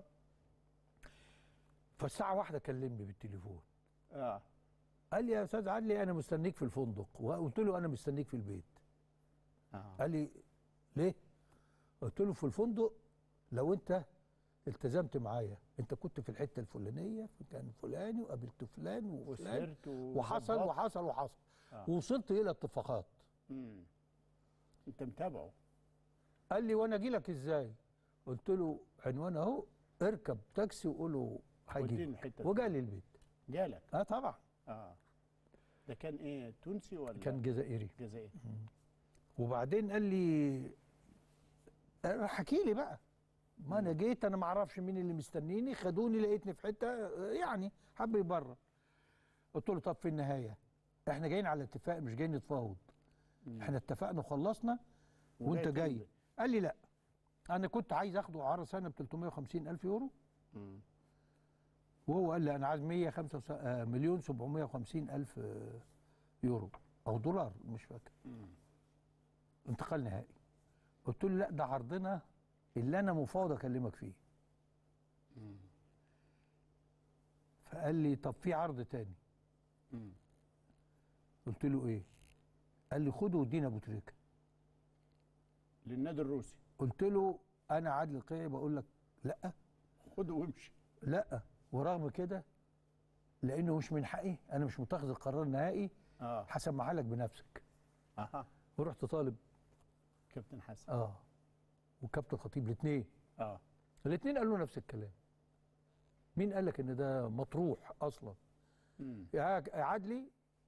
فالساعه 1 كلمني بالتليفون. قال لي يا استاذ عدلي انا مستنيك في الفندق، وقلت له انا مستنيك في البيت. قال لي ليه؟ قلت له في الفندق لو انت التزمت معايا، انت كنت في الحته الفلانيه في مكان فلاني وقابلت فلان وفلان وحصل وحصل وحصل ووصلت الى اتفاقات. انت متابعه. قال لي وانا اجي لك ازاي؟ قلت له عنوان اهو، اركب تاكسي وقول له هيجيبك، وجالي البيت. جالك؟ طبعا. ده كان ايه، تونسي ولا؟ كان جزائري. جزائري. وبعدين قال لي حكي لي بقى. ما انا جيت انا ما اعرفش مين اللي مستنيني، خدوني لقيتني في حته يعني حب بره. قلت له طب في النهايه احنا جايين على اتفاق مش جايين نتفاوض. احنا اتفقنا وخلصنا وانت جاي. قال لي لا انا كنت عايز اخده اعاره سنه ب 350,000 يورو. وهو قال لي انا عايز 1,750,000 يورو او دولار مش فاكر. انتقال نهائي. قلت له لا ده عرضنا اللي انا مفاوض اكلمك فيه. فقال لي طب في عرض تاني. قلت له ايه؟ قال لي خده وادينا ابو تريكه للنادي الروسي. قلت له انا عادل القيعي بقول لك لا، خده وامشي. لا، ورغم كده لانه مش من حقي، انا مش متخذ القرار النهائي. هسمعها لك بنفسك. ورحت طالب كابتن حسن وكابتن خطيب الاثنين. الاثنين قالوا نفس الكلام. مين قال لك ان ده مطروح اصلا؟ يا عدلي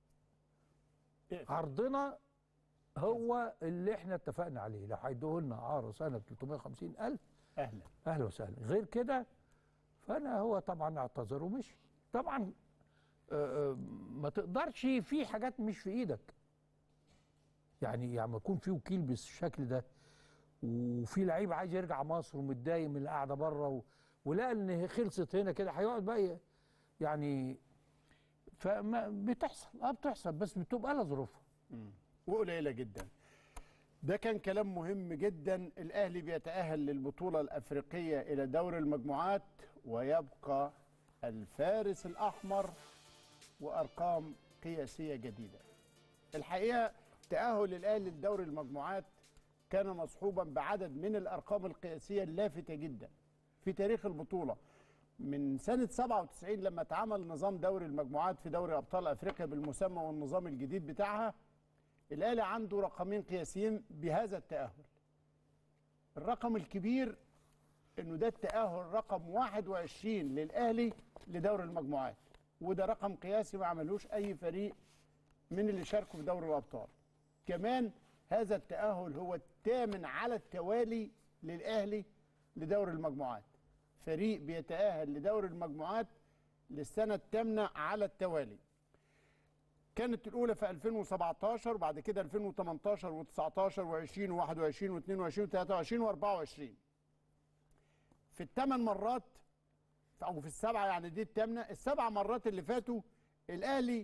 عرضنا هو اللي احنا اتفقنا عليه، لو هيدوه لنا عاره سنه ب 350,000 اهلا وسهلا، غير كده فانا هو طبعا اعتذر ومشي. طبعا ما تقدرش في حاجات مش في ايدك. يعني ما يكون في وكيل بالشكل ده وفي لعيب عايز يرجع مصر ومتضايق من القعده بره ولقى ان خلصت هنا كده هيقعد بقى يعني. فما بتحصل بتحصل بس بتبقى لها ظروفها وقليله جدا. ده كان كلام مهم جدا. الاهلي بيتاهل للبطوله الافريقيه الى دور المجموعات، ويبقى الفارس الاحمر وارقام قياسيه جديده. الحقيقه تاهل الاهلي لدور المجموعات كان مصحوبا بعدد من الارقام القياسيه اللافته جدا في تاريخ البطوله. من سنه 97 لما اتعمل نظام دوري المجموعات في دوري ابطال افريقيا بالمسمى والنظام الجديد بتاعها، الاهلي عنده رقمين قياسيين بهذا التاهل. الرقم الكبير انه ده التاهل رقم 21 للاهلي لدور المجموعات، وده رقم قياسي ما عملوش اي فريق من اللي شاركوا في دوري الابطال. كمان هذا التاهل هو الثامن على التوالي للاهلي لدور المجموعات. فريق بيتاهل لدور المجموعات للسنه الثامنه على التوالي. كانت الاولى في 2017 وبعد كده 2018 و19 و20 و21 و22 و23 و24. في الثمان مرات او في السبعه، يعني دي الثامنه، السبع مرات اللي فاتوا الاهلي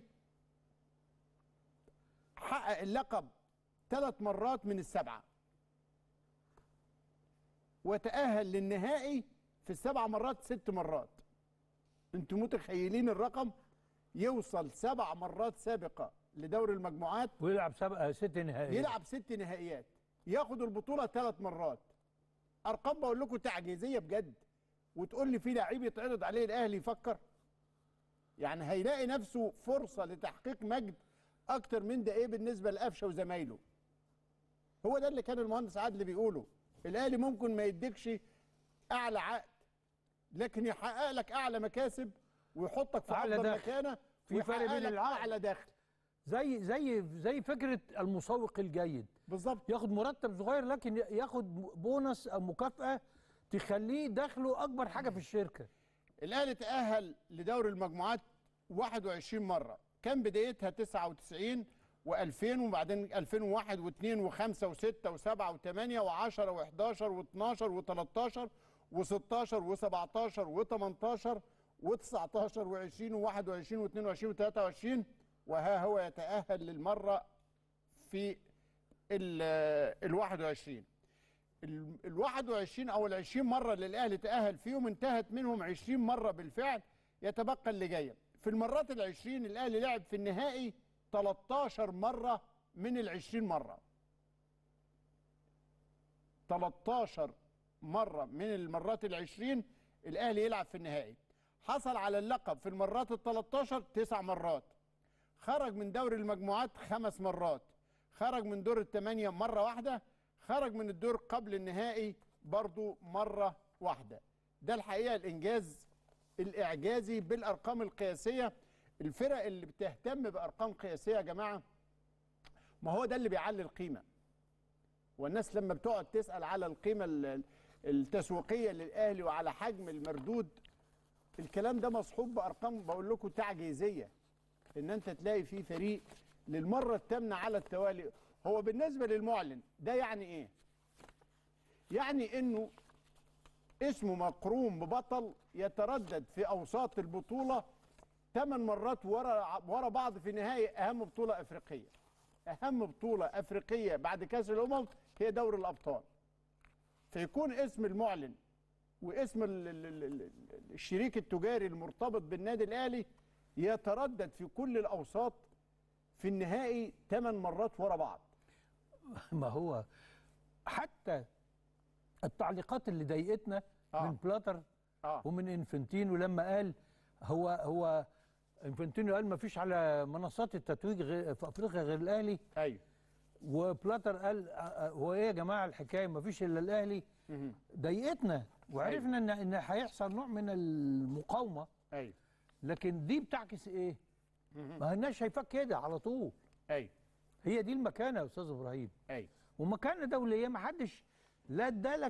حقق اللقب 3 مرات من السبعه. وتأهل للنهائي في ال7 مرات 6 مرات. انتم متخيلين الرقم؟ يوصل 7 مرات سابقة لدوري المجموعات ويلعب 6 نهائيات. يلعب 6 نهائيات، ياخد البطولة 3 مرات. أرقام بقول لكم تعجيزية بجد. وتقول لي في لعيب يتعرض عليه الأهلي يفكر؟ يعني هيلاقي نفسه فرصة لتحقيق مجد أكتر من ده إيه بالنسبة لقفشة وزمايله. هو ده اللي كان المهندس عادل بيقوله. الأهلي ممكن ما يديكش أعلى عقد، لكن يحقق لك أعلى مكاسب ويحطك في أفضل مكانة في فرق بين العقد أعلى دخل. زي فكرة المسوق الجيد بالظبط. ياخد مرتب صغير لكن ياخد بونص أو مكافأة تخليه دخله أكبر حاجة في الشركة. الأهلي تأهل لدوري المجموعات 21 مرة، كان بدايتها 99 و2000 وبعدين 2001 و2 و5 و6 و7 و8 و10 و11 و12 و13 و16 و17 و18 و19 و20 و21 و22 و23، وها هو يتأهل للمرة في ال 21. ال 21 أو ال 20 مرة اللي الأهلي تأهل فيهم انتهت منهم 20 مرة بالفعل، يتبقى اللي جاية. في المرات ال 20 الأهلي لعب في النهائي 13 مرة من ال 20 مرة. 13 مرة من المرات ال 20 الأهلي يلعب في النهائي. حصل على اللقب في المرات ال 13 9 مرات. خرج من دوري المجموعات 5 مرات. خرج من دور الثمانية مرة واحدة. خرج من الدور قبل النهائي برضو مرة واحدة. ده الحقيقة الإنجاز الإعجازي بالأرقام القياسية. الفرق اللي بتهتم بأرقام قياسية يا جماعة، ما هو ده اللي بيعلي القيمة. والناس لما بتقعد تسأل على القيمة التسويقية للأهلي وعلى حجم المردود، الكلام ده مصحوب بأرقام بقول لكم تعجيزية. إن أنت تلاقي فيه فريق للمرة الثامنة على التوالي. هو بالنسبة للمعلن ده يعني إيه؟ يعني إنه اسمه مقرون ببطل يتردد في أوساط البطولة 8 مرات ورا بعض في نهائي أهم بطولة أفريقية. أهم بطولة أفريقية بعد كأس الأمم هي دوري الأبطال. فيكون اسم المعلن واسم الشريك التجاري المرتبط بالنادي الأهلي يتردد في كل الأوساط في النهائي 8 مرات ورا بعض. ما هو حتى التعليقات اللي ضايقتنا من بلاتر ومن انفنتينو لما قال هو انفنتينو قال ما فيش على منصات التتويج في افريقيا غير الاهلي. ايوه. وبلاتر قال هو ايه يا جماعه الحكايه ما فيش الا الاهلي. ضايقتنا وعرفنا ان هيحصل نوع من المقاومه. ايوه. لكن دي بتعكس ايه؟ ما الناس شايفاك كده على طول. ايوه. هي دي المكانه يا استاذ ابراهيم. ايوه. ومكانه دوليه ما حدش لا ادالك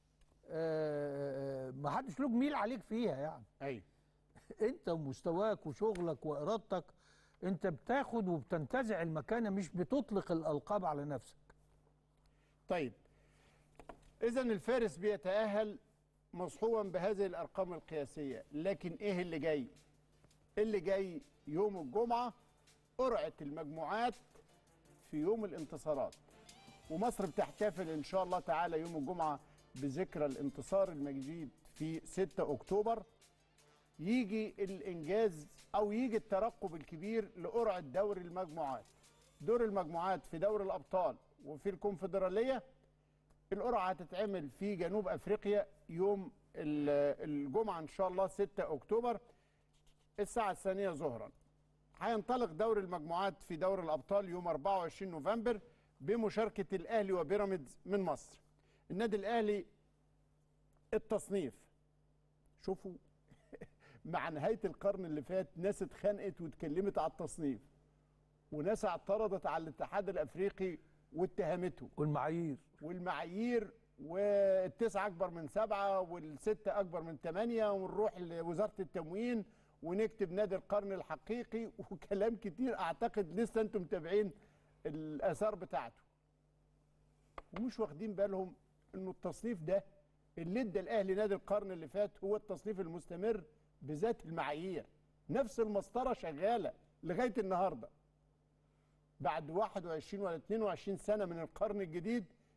ما حدش له جميل عليك فيها يعني. ايوه. انت ومستواك وشغلك وارادتك انت بتاخد وبتنتزع المكانه، مش بتطلق الالقاب على نفسك. طيب اذا الفارس بيتاهل مصحوبا بهذه الارقام القياسيه، لكن ايه اللي جاي؟ اللي جاي يوم الجمعه قرعه المجموعات في يوم الانتصارات، ومصر بتحتفل ان شاء الله تعالى يوم الجمعه بذكرى الانتصار المجيد في 6 اكتوبر. يجي الانجاز او يجي الترقب الكبير لقرعه دوري المجموعات. دور المجموعات في دوري الابطال وفي الكونفدراليه، القرعه هتتعمل في جنوب افريقيا يوم الجمعه ان شاء الله 6 اكتوبر الساعه 2 ظهرا. هينطلق دوري المجموعات في دوري الابطال يوم 24 نوفمبر بمشاركه الاهلي وبيراميدز من مصر. النادي الاهلي التصنيف، شوفوا مع نهايه القرن اللي فات ناس اتخانقت واتكلمت على التصنيف، وناس اعترضت على الاتحاد الافريقي واتهمته والمعايير والتسعه اكبر من 7 والسته اكبر من 8 ونروح لوزاره التموين ونكتب نادي القرن الحقيقي وكلام كتير اعتقد لسه انتم متابعين الاثار بتاعته. ومش واخدين بالهم انه التصنيف ده اللي ادى الاهلي نادي القرن اللي فات هو التصنيف المستمر بذات المعايير. نفس المسطره شغاله لغايه النهارده. بعد 21 ولا 22 سنه من القرن الجديد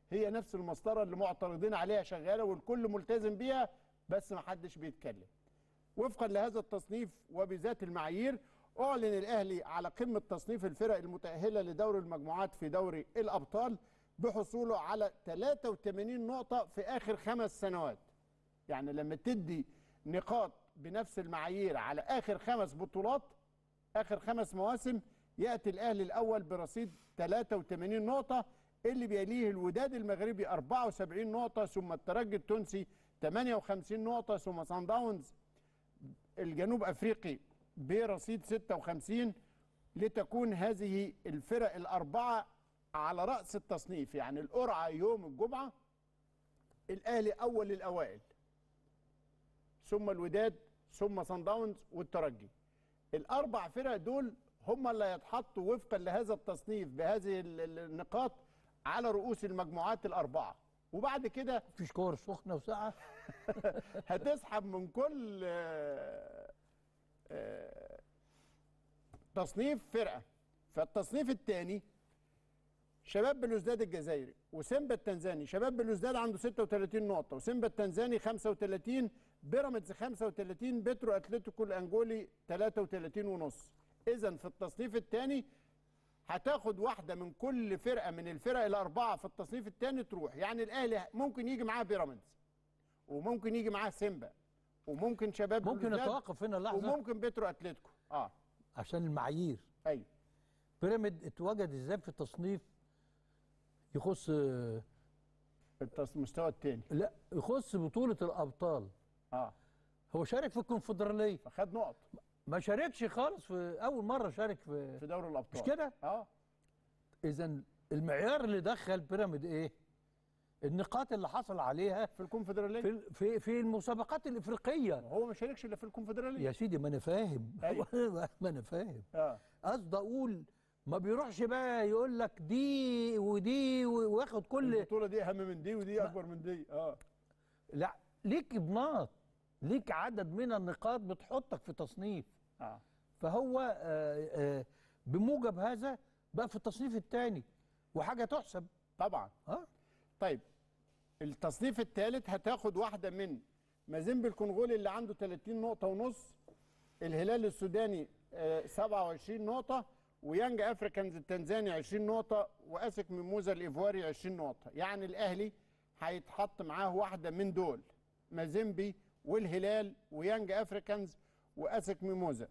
هي نفس المسطره اللي معترضين عليها شغاله والكل ملتزم بيها، بس ما حدش بيتكلم. وفقا لهذا التصنيف وبذات المعايير، اعلن الاهلي على قمه تصنيف الفرق المتاهله لدور المجموعات في دوري الابطال بحصوله على 83 نقطه في اخر 5 سنوات. يعني لما تدي نقاط بنفس المعايير على اخر 5 بطولات، اخر 5 مواسم، ياتي الاهلي الاول برصيد 83 نقطه، اللي بيليه الوداد المغربي 74 نقطه، ثم الترجي التونسي 58 نقطه، ثم صن داونز الجنوب افريقي برصيد 56، لتكون هذه الفرق الاربعه على راس التصنيف. يعني القرعه يوم الجمعه الاهلي اول الاوائل، ثم الوداد، ثم صن داونز والترجي. الاربع فرق دول هم اللي هيتحطوا وفقا لهذا التصنيف بهذه النقاط على رؤوس المجموعات الاربعه. وبعد كده مفيش كور سخنه وساقعه. هتسحب من كل تصنيف فرقه. فالتصنيف الثاني شباب بلوزداد الجزائري وسيمبا التنزاني. شباب بلوزداد عنده 36 نقطه، وسيمبا التنزاني 35، بيراميدز 35، بترو اتلتيكو الانجولي 33 ونص. اذا في التصنيف الثاني هتاخد واحده من كل فرقه من الفرق الاربعه في التصنيف الثاني تروح. يعني الاهلي ممكن يجي معاه بيراميدز، وممكن يجي معاه سيمبا، وممكن شباب ممكن نتوقف هنا لحظه، وممكن بترو اتلتيكو عشان المعايير. ايوه. بيراميد اتوجد ازاي في التصنيف يخص المستوى الثاني؟ لا، يخص بطوله الابطال. هو شارك في الكونفدراليه فخد نقط، ما شاركش خالص في اول مره شارك في دوري الابطال، مش كده؟ اذا المعيار اللي دخل بيراميد ايه؟ النقاط اللي حصل عليها في الكونفدراليه، في المسابقات الافريقيه. هو ما شاركش الا في الكونفدراليه يا سيدي، ما انا فاهم. ما انا فاهم. قصدي اقول ما بيروحش بقى يقول لك دي ودي واخد كل البطوله دي اهم من دي ودي اكبر من دي. لا، ليك ابناط، ليك عدد من النقاط بتحطك في تصنيف. فهو بموجب هذا بقى في التصنيف الثاني، وحاجه تحسب طبعا. طيب التصنيف الثالث هتاخد واحده من مازيمبي الكونغولي اللي عنده 30 نقطه ونص، الهلال السوداني 27 نقطه، ويانج افريكانز التنزاني 20 نقطه، واسك ميموزا الايفواري 20 نقطه. يعني الاهلي هيتحط معاه واحده من دول، مازيمبي والهلال ويانج افريكانز واسك ميموزا.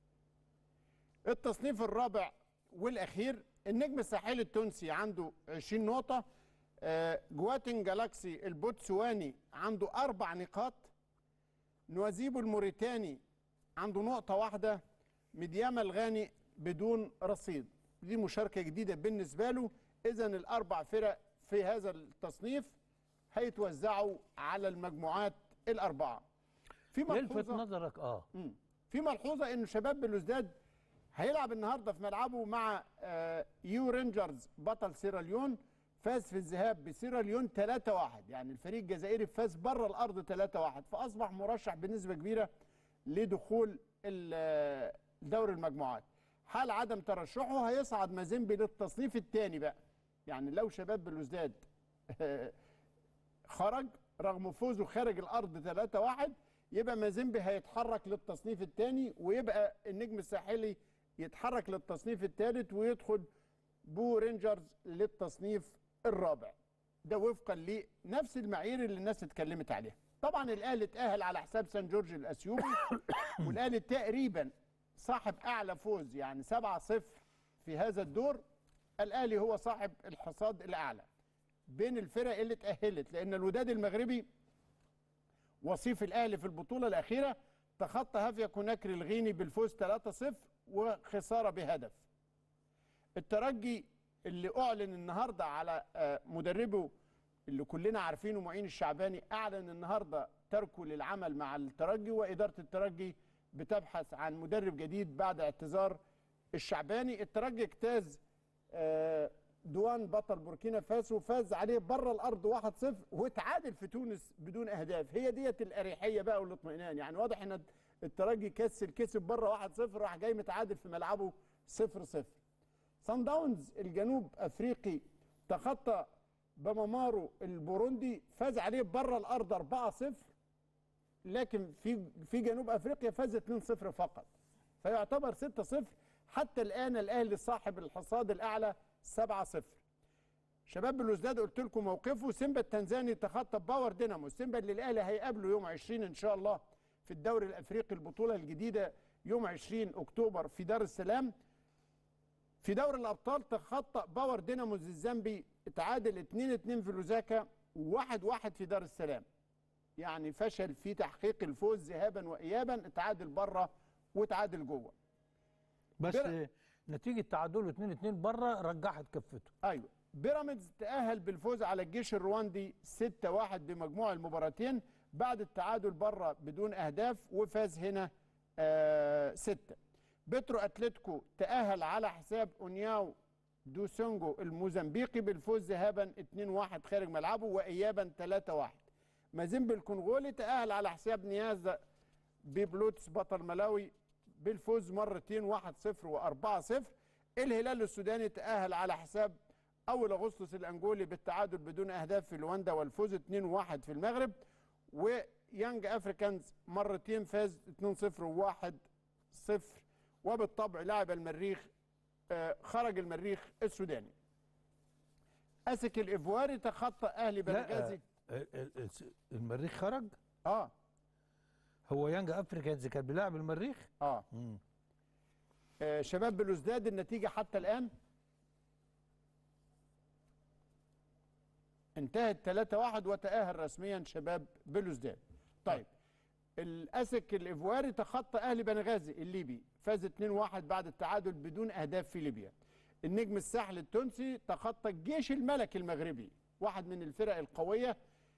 التصنيف الرابع والاخير النجم الساحلي التونسي عنده 20 نقطه، جواتن جالاكسي البوتسواني عنده 4 نقاط، نوازيبو الموريتاني عنده نقطه واحده، مدياما الغاني بدون رصيد. دي مشاركه جديده بالنسبه له. اذا الاربع فرق في هذا التصنيف هيتوزعوا على المجموعات الاربعه. في ملحوظه يلفت نظرك في ملحوظه انه شباب بلوزداد هيلعب النهارده في ملعبه مع يو رينجرز بطل سيراليون، فاز في الذهاب بسيراليون 3-1. يعني الفريق الجزائري فاز بره الارض 3-1، فاصبح مرشح بنسبه كبيره لدخول دوري المجموعات. حال عدم ترشحه هيصعد مازيمبي للتصنيف الثاني بقى. يعني لو شباب بلوزداد خرج رغم فوزه خارج الارض 3-1، يبقى مازيمبي هيتحرك للتصنيف الثاني، ويبقى النجم الساحلي يتحرك للتصنيف الثالث، ويدخل بو رينجرز للتصنيف الرابع. ده وفقا لنفس المعايير اللي الناس اتكلمت عليها. طبعا الاهلي اتاهل على حساب سان جورج الاثيوبي، والاهلي تقريبا صاحب اعلى فوز، يعني 7-0 في هذا الدور. الاهلي هو صاحب الحصاد الاعلى بين الفرق اللي اتاهلت، لان الوداد المغربي وصيف الاهلي في البطوله الاخيره تخطى هافيا كوناكري الغيني بالفوز 3-0 وخساره بهدف. الترجي اللي اعلن النهارده على مدربه اللي كلنا عارفينه معين الشعباني، اعلن النهارده تركه للعمل مع الترجي، واداره الترجي بتبحث عن مدرب جديد بعد اعتذار الشعباني. الترجي اجتاز دوان بطل بوركينا فاسو، فاز عليه بره الارض 1-0، وتعادل في تونس بدون اهداف. هي ديت الاريحيه بقى والاطمئنان. يعني واضح ان الترجي كسب بره 1-0، راح جاي متعادل في ملعبه 0-0. صن داونز الجنوب افريقي تخطى بمامارو البوروندي فاز عليه بره الارض 4-0، لكن في جنوب افريقيا فاز 2-0 فقط، فيعتبر 6-0. حتى الان الاهلي صاحب الحصاد الاعلى 7-0. شباب بلوزداد قلت لكم موقفه. سيمبا التنزاني تخطى باور دينامو. سيمبا اللي الاهلي هيقابله يوم 20 ان شاء الله في الدوري الافريقي البطوله الجديده يوم 20 اكتوبر في دار السلام. في دوري الابطال تخطى باور ديناموز الزامبي، اتعادل 2-2 في لوزاكا و1-1 في دار السلام. يعني فشل في تحقيق الفوز ذهابا وايابا، اتعادل بره واتعادل جوه. بس نتيجه تعادله 2-2 بره رجحت كفته. ايوه. بيراميدز تأهل بالفوز على الجيش الرواندي 6-1 بمجموع المباراتين بعد التعادل بره بدون اهداف، وفاز هنا 6. بترو اتلتيكو تأهل على حساب اونياو دو سونجو الموزمبيقي بالفوز ذهابا 2-1 خارج ملعبه وايابا 3-1. مازيمبي الكونغولي تأهل على حساب نيازا ببلوتس بطل ملاوي بالفوز مرتين 1-0 و4-0. الهلال السوداني تأهل على حساب أول أغسطس الأنجولي بالتعادل بدون أهداف في لواندا والفوز 2-1 في المغرب. ويانج أفريكانز مرتين فاز 2-0 و1-0. وبالطبع لاعب المريخ خرج المريخ السوداني. أسك الإيفواري تخطى أهلي بنغازي. المريخ خرج؟ اه هو يانج افريكانز كان بيلاعب المريخ؟ شباب بلوزداد النتيجة حتى الآن انتهت 3-1 وتأهل رسميا شباب بلوزداد. طيب الأسك الإيفواري تخطى أهلي بنغازي الليبي، فاز 2-1 بعد التعادل بدون أهداف في ليبيا. النجم الساحل التونسي تخطى الجيش الملكي المغربي، واحد من الفرق القوية،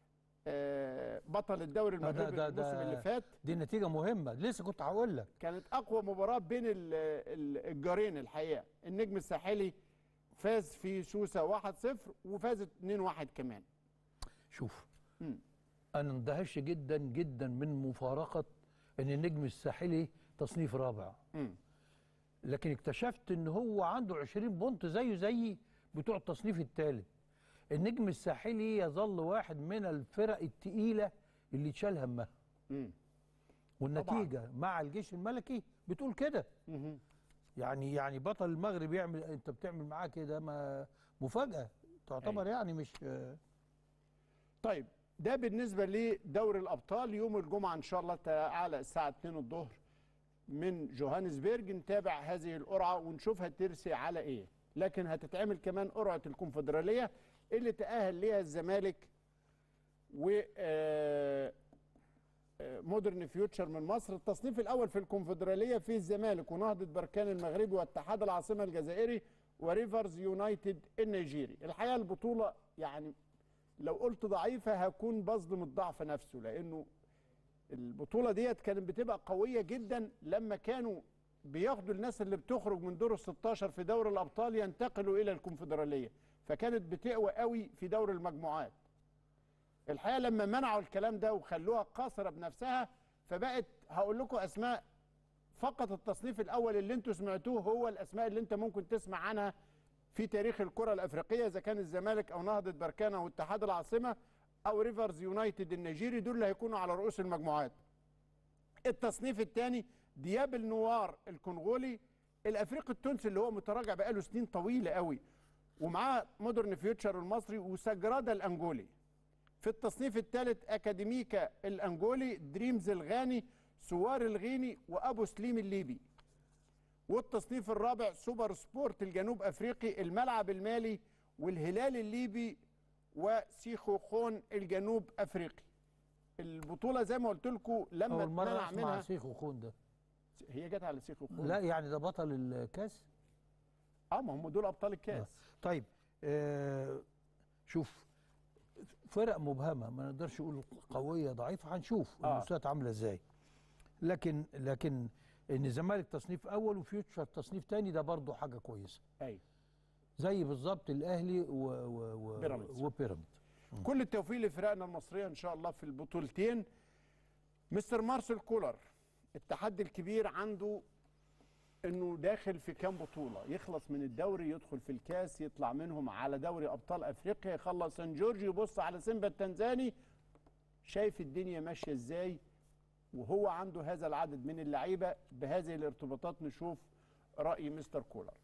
بطل الدوري المغربي الموسم اللي فات. دي نتيجة مهمة، لسه كنت هقول لك كانت أقوى مباراة بين الجارين الحقيقة. النجم الساحلي فاز في سوسة 1-0 وفاز 2-1 كمان. شوف أنا اندهشت جدا جدا من مفارقة إن النجم الساحلي تصنيف رابع. لكن اكتشفت إن هو عنده 20 بونت زيه زي بتوع التصنيف الثالث. النجم الساحلي يظل واحد من الفرق الثقيلة اللي اتشال همها. والنتيجة طبعا مع الجيش الملكي بتقول كده. يعني بطل المغرب يعمل، انت بتعمل معاه كده، ما مفاجأة تعتبر يعني مش. طيب ده بالنسبة لدوري الأبطال. يوم الجمعة إن شاء الله تعالى الساعة 2 الظهر من جوهانسبيرج نتابع هذه القرعة ونشوفها ترسي على إيه. لكن هتتعمل كمان قرعة الكونفدرالية اللي تأهل ليها الزمالك و مودرن فيوتشر من مصر. التصنيف الأول في الكونفدرالية فيه الزمالك ونهضة بركان المغربي واتحاد العاصمة الجزائري وريفرز يونايتد النيجيري. الحقيقة البطولة يعني لو قلت ضعيفة هكون بظلم الضعف نفسه، لأنه البطولة ديت كانت بتبقى قوية جدا لما كانوا بياخدوا الناس اللي بتخرج من دور ال16 في دوري الأبطال ينتقلوا إلى الكونفدرالية، فكانت بتقوى قوي في دور المجموعات. الحقيقة لما منعوا الكلام ده وخلوها قاصرة بنفسها فبقت هقول لكم أسماء فقط. التصنيف الأول اللي انتوا سمعتوه هو الأسماء اللي انت ممكن تسمع عنها في تاريخ الكرة الأفريقية، إذا كان الزمالك أو نهضة بركان أو اتحاد العاصمة أو ريفرز يونايتد النيجيري، دول اللي هيكونوا على رؤوس المجموعات. التصنيف الثاني ديابل نوار الكونغولي، الأفريقي التونسي اللي هو متراجع بقاله سنين طويلة قوي، ومعاه مودرن فيوتشر المصري وسجرادا الأنجولي. في التصنيف الثالث أكاديميكا الأنجولي، دريمز الغاني، سوار الغيني وأبو سليم الليبي. والتصنيف الرابع سوبر سبورت الجنوب أفريقي، الملعب المالي والهلال الليبي وسيخوخون الجنوب أفريقي. البطولة زي ما قلت لكم لما اتمنع منها سيخوخون ده هي جت على سيخوخون. لا يعني ده بطل الكاس؟ ما هم دول أبطال الكاس. طيب شوف فرق مبهمه ما نقدرش نقول قويه ضعيفه، هنشوف المستويات عامله ازاي. لكن ان الزمالك تصنيف اول وفيوتشر تصنيف ثاني ده برضه حاجه كويسه. ايوه زي بالظبط الاهلي وبيراميدز. كل التوفيق لفرقنا المصريه ان شاء الله في البطولتين. مستر مارسيل كولر التحدي الكبير عنده انه داخل في كام بطوله، يخلص من الدوري يدخل في الكاس، يطلع منهم على دوري ابطال افريقيا، يخلص سان جورج، يبص على سيمبا التنزاني. شايف الدنيا ماشيه ازاي، وهو عنده هذا العدد من اللعيبه بهذه الارتباطات. نشوف راي مستر كولر.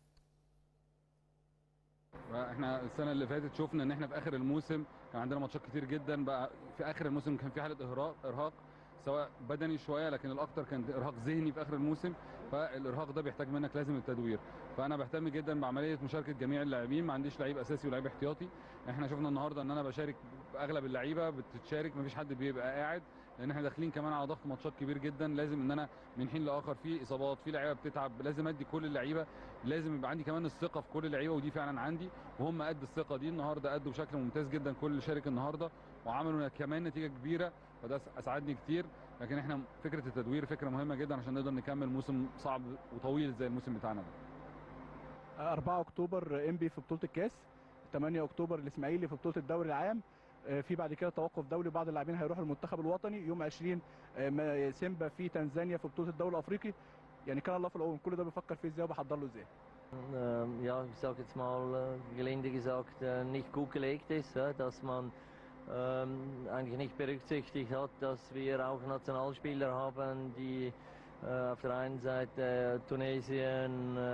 احنا السنه اللي فاتت شفنا ان احنا في اخر الموسم كان عندنا ماتشات كتير جدا، بقى في اخر الموسم كان في حاله ارهاق سواء بدني شويه، لكن الاكتر كان ارهاق ذهني في اخر الموسم. فالارهاق ده بيحتاج منك لازم التدوير. فانا بهتم جدا بعمليه مشاركه جميع اللاعبين، ما عنديش لعيب اساسي ولاعيب احتياطي. احنا شفنا النهارده ان انا بشارك، اغلب اللعيبه بتشارك، مفيش حد بيبقى قاعد، لان احنا داخلين كمان على ضغط ماتشات كبير جدا. لازم ان انا من حين لاخر في اصابات، في لعيبه بتتعب، لازم ادي كل اللعيبه، لازم يبقى عندي كمان الثقه في كل اللعيبه، ودي فعلا عندي، وهم قد الثقه دي. النهارده ادوا بشكل ممتاز جدا كل اللي شارك النهارده، وعملوا كمان نتيجه كبيره، فده اسعدني كتير. لكن احنا فكره التدوير فكره مهمه جدا عشان نقدر نكمل موسم صعب وطويل زي الموسم بتاعنا ده. 4 اكتوبر انبي في بطوله الكاس، 8 اكتوبر الاسماعيلي في بطوله الدوري العام، في بعد كده توقف دولي، بعض اللاعبين هيروحوا المنتخب الوطني. يوم 20 سيمبا في تنزانيا في بطوله الدوري الافريقي. يعني كان الله في العون، كل ده بيفكر فيه ازاي وبحضر له ازاي. Ja, ich sage jetzt mal gelinde gesagt, nicht gut gelegt ist, dass man eigentlich nicht berücksichtigt hat, dass wir auch Nationalspieler haben, die auf der einen Seite Tunesien,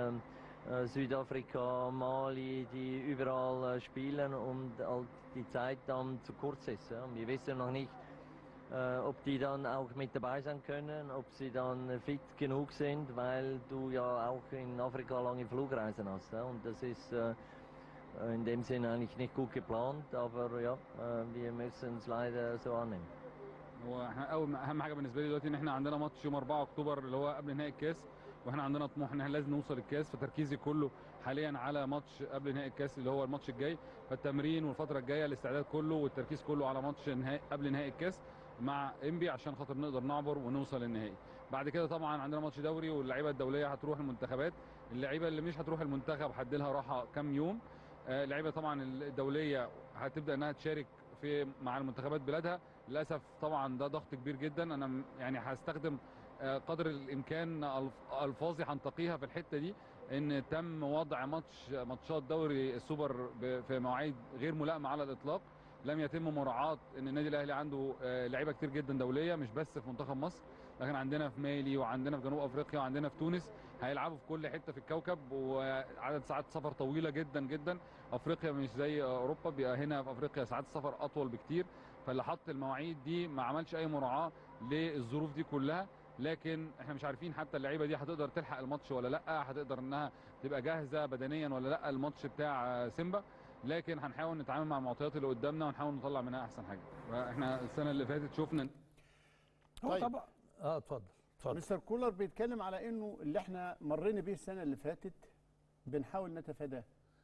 Südafrika, Mali, die überall spielen und die Zeit dann zu kurz ist. Ja. Wir wissen noch nicht, ob die dann auch mit dabei sein können, ob sie dann fit genug sind, weil du ja auch in Afrika lange Flugreisen hast. Ja. Und das ist in dem Sinne eigentlich nicht gut geplant, aber ja, wir müssen es leider so annehmen. هو احنا اهم حاجه بالنسبه لي دلوقتي ان احنا عندنا ماتش يوم 4 اكتوبر اللي هو قبل نهائي الكاس، واحنا عندنا طموح ان احنا لازم نوصل الكاس، فتركيزي كله حاليا على ماتش قبل نهائي الكاس اللي هو الماتش الجاي. فالتمرين والفتره الجايه الاستعداد كله والتركيز كله على ماتش قبل نهائي الكاس مع انبي عشان خاطر نقدر نعبر ونوصل للنهائي. بعد كده طبعا عندنا ماتش دوري، واللعيبه الدوليه هتروح المنتخبات. اللعيبه اللي مش هتروح المنتخب هديلها راحه كام يوم. اللعيبه طبعا الدوليه هتبدا انها تشارك مع المنتخبات بلادها. للاسف طبعا ده ضغط كبير جدا، انا يعني هستخدم قدر الامكان الفاظي هنتقيها في الحته دي، ان تم وضع ماتشات دوري السوبر في مواعيد غير ملائمه على الاطلاق. لم يتم مراعاه ان النادي الاهلي عنده لعيبه كتير جدا دوليه، مش بس في منتخب مصر، لكن عندنا في مالي وعندنا في جنوب افريقيا وعندنا في تونس، هيلعبوا في كل حته في الكوكب، وعدد ساعات سفر طويله جدا جدا. افريقيا مش زي اوروبا، بيبقى هنا في افريقيا ساعات السفر اطول بكتير. فاللي حط المواعيد دي ما عملش اي مراعاه للظروف دي كلها. لكن احنا مش عارفين حتى اللعيبه دي هتقدر تلحق الماتش ولا لا، هتقدر انها تبقى جاهزه بدنيا ولا لا الماتش بتاع سيمبا. لكن هنحاول نتعامل مع المعطيات اللي قدامنا ونحاول نطلع منها احسن حاجه. احنا السنه اللي فاتت شفنا هو طبعا اتفضل. مستر كولر بيتكلم على انه اللي احنا مرينا بيه السنه اللي فاتت بنحاول نتفاداه.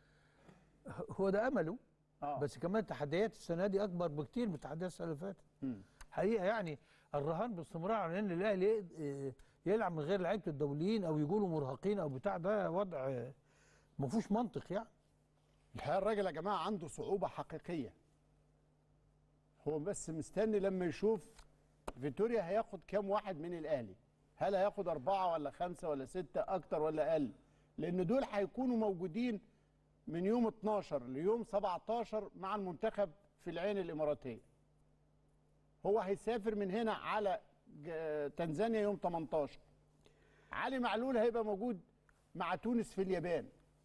هو ده امله. بس كمان تحديات السنه دي اكبر بكتير من تحديات السنه اللي فاتت. حقيقه يعني الرهان باستمرار على ان الاهلي يلعب من غير لعيبه الدوليين او يقولوا مرهقين او بتاع، ده وضع ما فيهوش منطق يعني. الحقيقه الراجل يا جماعه عنده صعوبه حقيقيه. هو بس مستني لما يشوف فيتوريا هياخد كام واحد من الاهلي، هل هياخد 4 ولا 5 ولا 6 اكتر ولا اقل، لان دول هيكونوا موجودين من يوم 12 ليوم 17 مع المنتخب في العين الاماراتيه. هو هيسافر من هنا على تنزانيا يوم 18. علي معلول هيبقى موجود مع تونس في اليابان.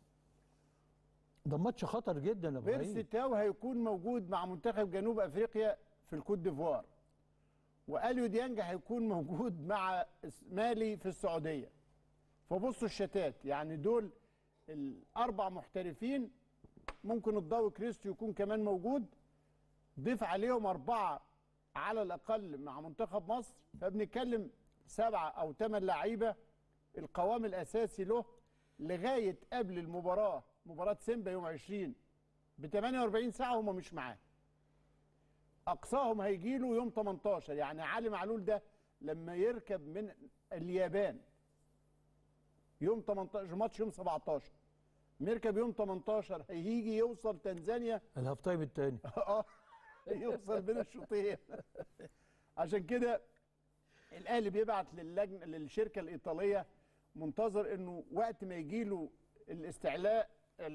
ده ماتش خطر جدا يا ابراهيم. بيرسي تاو هيكون موجود مع منتخب جنوب افريقيا في الكوت ديفوار. واليو ديانج هيكون موجود مع مالي في السعوديه. فبصوا الشتات، يعني دول الاربع محترفين، ممكن الضوء كريستو يكون كمان موجود، ضيف عليهم 4 على الاقل مع منتخب مصر، فبنتكلم 7 أو 8 لعيبه القوام الاساسي له لغايه قبل المباراه، مباراه سيمبا يوم 20 ب 48 ساعه هم مش معاه. اقصاهم هيجي له يوم 18. يعني علي معلول ده لما يركب من اليابان يوم 18، ماتش يوم 17، نركب يوم 18 هيجي يوصل تنزانيا الهاف تايم الثاني. يوصل بين الشوطين. عشان كده الاهلي بيبعت للشركه الايطاليه منتظر انه وقت ما يجي له الاستعلاء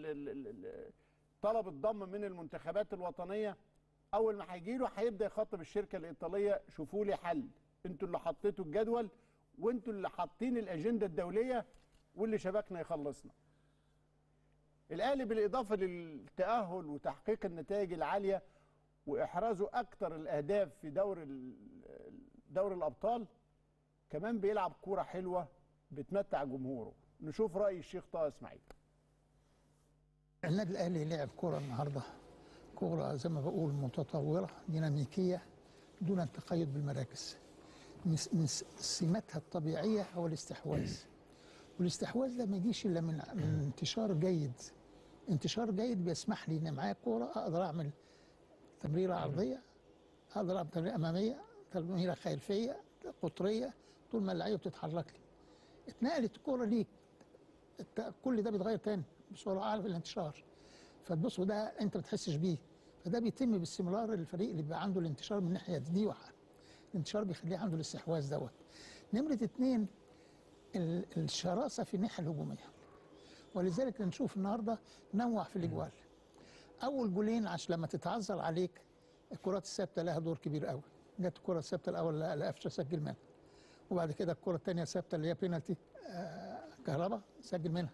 طلب الضم من المنتخبات الوطنيه، اول ما هيجي له هيبدا يخاطب الشركه الايطاليه، شوفوا لي حل، انتوا اللي حطيتوا الجدول وانتوا اللي حاطين الاجنده الدوليه واللي شبكنا يخلصنا. الاهلي بالاضافه للتاهل وتحقيق النتائج العاليه واحرازه اكثر الاهداف في دوري الابطال، كمان بيلعب كوره حلوه بتمتع جمهوره. نشوف راي الشيخ طه اسماعيل. النادي الاهلي لعب كوره النهارده، كوره زي ما بقول متطوره ديناميكيه دون التقيد بالمراكز. من سماتها الطبيعيه هو الاستحواذ، والاستحواذ ده ما يجيش الا من انتشار جيد. انتشار جيد بيسمح لي ان معايا كوره اقدر اعمل تمريره عرضيه، اقدر اعمل تمريره اماميه، تمريره خلفيه، قطريه، طول ما اللعيبه بتتحرك لي. اتنقلت الكوره ليك، كل ده بيتغير تاني بسرعه عارف الانتشار. فتبص وده انت ما بتحسش بيه، فده بيتم باستمرار. الفريق اللي بيبقى عنده الانتشار من الناحيه دي واحد، الانتشار بيخليه عنده الاستحواذ دوت. نمره اتنين الشراسه في الناحيه الهجوميه، ولذلك نشوف النهارده نوع في الاجوال. اول جولين عشان لما تتعذر عليك الكرات الثابته لها دور كبير قوي. جت الكره الثابته الاول لقفشه سجل منها، وبعد كده الكره الثانيه ثابته اللي هي بينالتي كهربا سجل منها.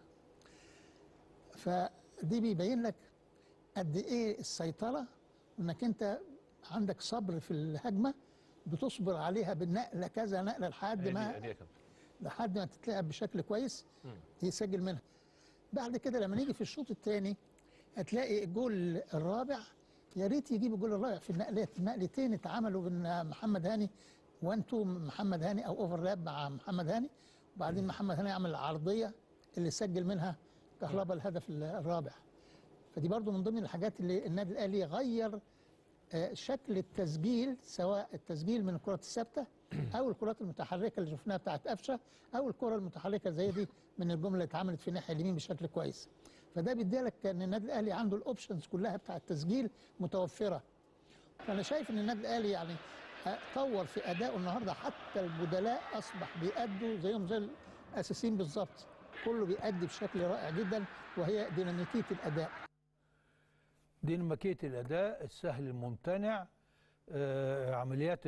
فدي بيبين لك قد ايه السيطره، انك انت عندك صبر في الهجمه بتصبر عليها بالنقله كذا نقله لحد ما تتلعب بشكل كويس يسجل منها. بعد كده لما نيجي في الشوط الثاني هتلاقي الجول الرابع، يا ريت يجيب الجول الرابع في النقلتين اتعملوا بين محمد هاني وانتو محمد هاني او اوفرلاب مع محمد هاني، وبعدين محمد هاني عمل العرضيه اللي سجل منها كهربا الهدف الرابع. فدي برضو من ضمن الحاجات اللي النادي الاهلي غير شكل التسجيل، سواء التسجيل من الكرات الثابته او الكرات المتحركه اللي شفناها بتاعت قفشه، او الكره المتحركه زي دي من الجمله اللي اتعملت في الناحيه اليمين بشكل كويس. فده بيدي لك ان النادي الاهلي عنده الاوبشنز كلها بتاعت التسجيل متوفره. فانا شايف ان النادي الاهلي يعني طور في ادائه النهارده، حتى البدلاء اصبح بيأدوا زيهم زي الاساسيين بالظبط، كله بيأدي بشكل رائع جدا، وهي ديناميكيه الاداء. ديناميكيه الاداء، السهل الممتنع، عمليات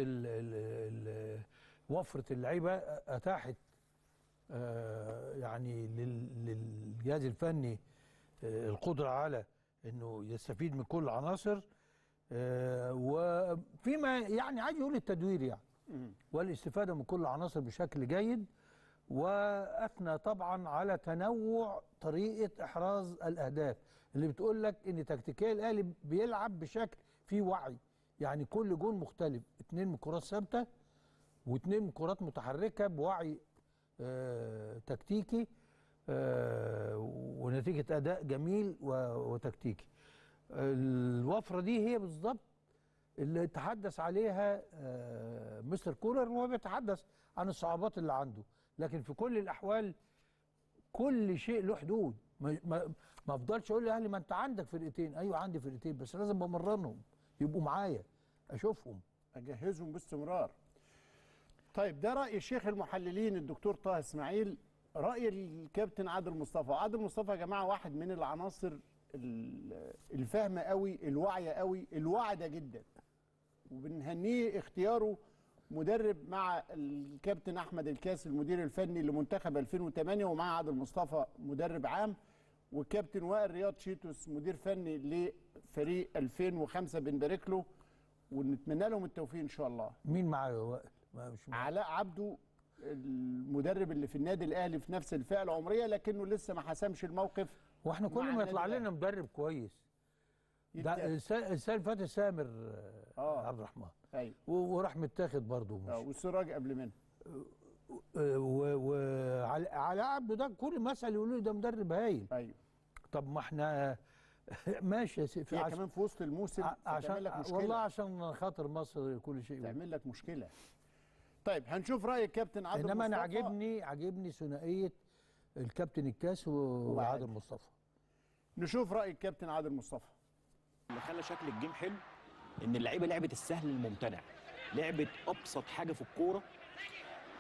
وفره اللعيبه اتاحت يعني للجهاز الفني القدره على انه يستفيد من كل العناصر، وفيما يعني عايز يقول التدوير يعني والاستفاده من كل العناصر بشكل جيد. واثنى طبعا على تنوع طريقه احراز الاهداف اللي بتقول لك ان تكتيكيا الاهلي بيلعب بشكل فيه وعي، يعني كل جول مختلف، 2 من كرات ثابته و2 من كرات متحركه بوعي تكتيكي ونتيجه اداء جميل وتكتيكي. الوفره دي هي بالظبط اللي تحدث عليها مستر كولر، وهو بيتحدث عن الصعوبات اللي عنده، لكن في كل الاحوال كل شيء له حدود. ما افضلش اقول لاهلي ما انت عندك فرقتين، ايوه عندي فرقتين بس لازم بمرنهم يبقوا معايا اشوفهم اجهزهم باستمرار. طيب ده راي شيخ المحللين الدكتور طه اسماعيل. راي الكابتن عادل مصطفى. عادل مصطفى يا جماعه واحد من العناصر الفاهمه قوي، الواعيه قوي، الواعده جدا، وبنهنيه اختياره مدرب مع الكابتن احمد الكاس المدير الفني لمنتخب 2008، ومع عادل مصطفى مدرب عام، والكابتن وائل رياض شيتوس مدير فني لفريق 2005. بنبارك له ونتمنى لهم التوفيق ان شاء الله. مين معايا وائل؟ علاء عبده المدرب اللي في النادي الاهلي في نفس الفئه العمريه، لكنه لسه ما حسمش الموقف. واحنا كل ما يطلع لنا مدرب كويس ده السنه اللي فاتت سامر عبد الرحمن، ايوه، وراح متاخد برضه والسراج قبل منه، وعلى عبده ده كل مسألة يقولوا لي ده مدرب هايل. ايوه. طب ما احنا ماشي يا سيدي، هي كمان في وسط الموسم عشان لك مشكله، والله عشان خاطر مصر كل شيء تعمل لك مشكله. طيب هنشوف راي الكابتن عادل مصطفى. انما انا عاجبني ثنائيه الكابتن الكاس وعادل مصطفى. نشوف راي الكابتن عادل مصطفى. اللي خلى شكل الجيم حلو ان اللعيبه لعبت السهل الممتنع، لعبت ابسط حاجه في الكوره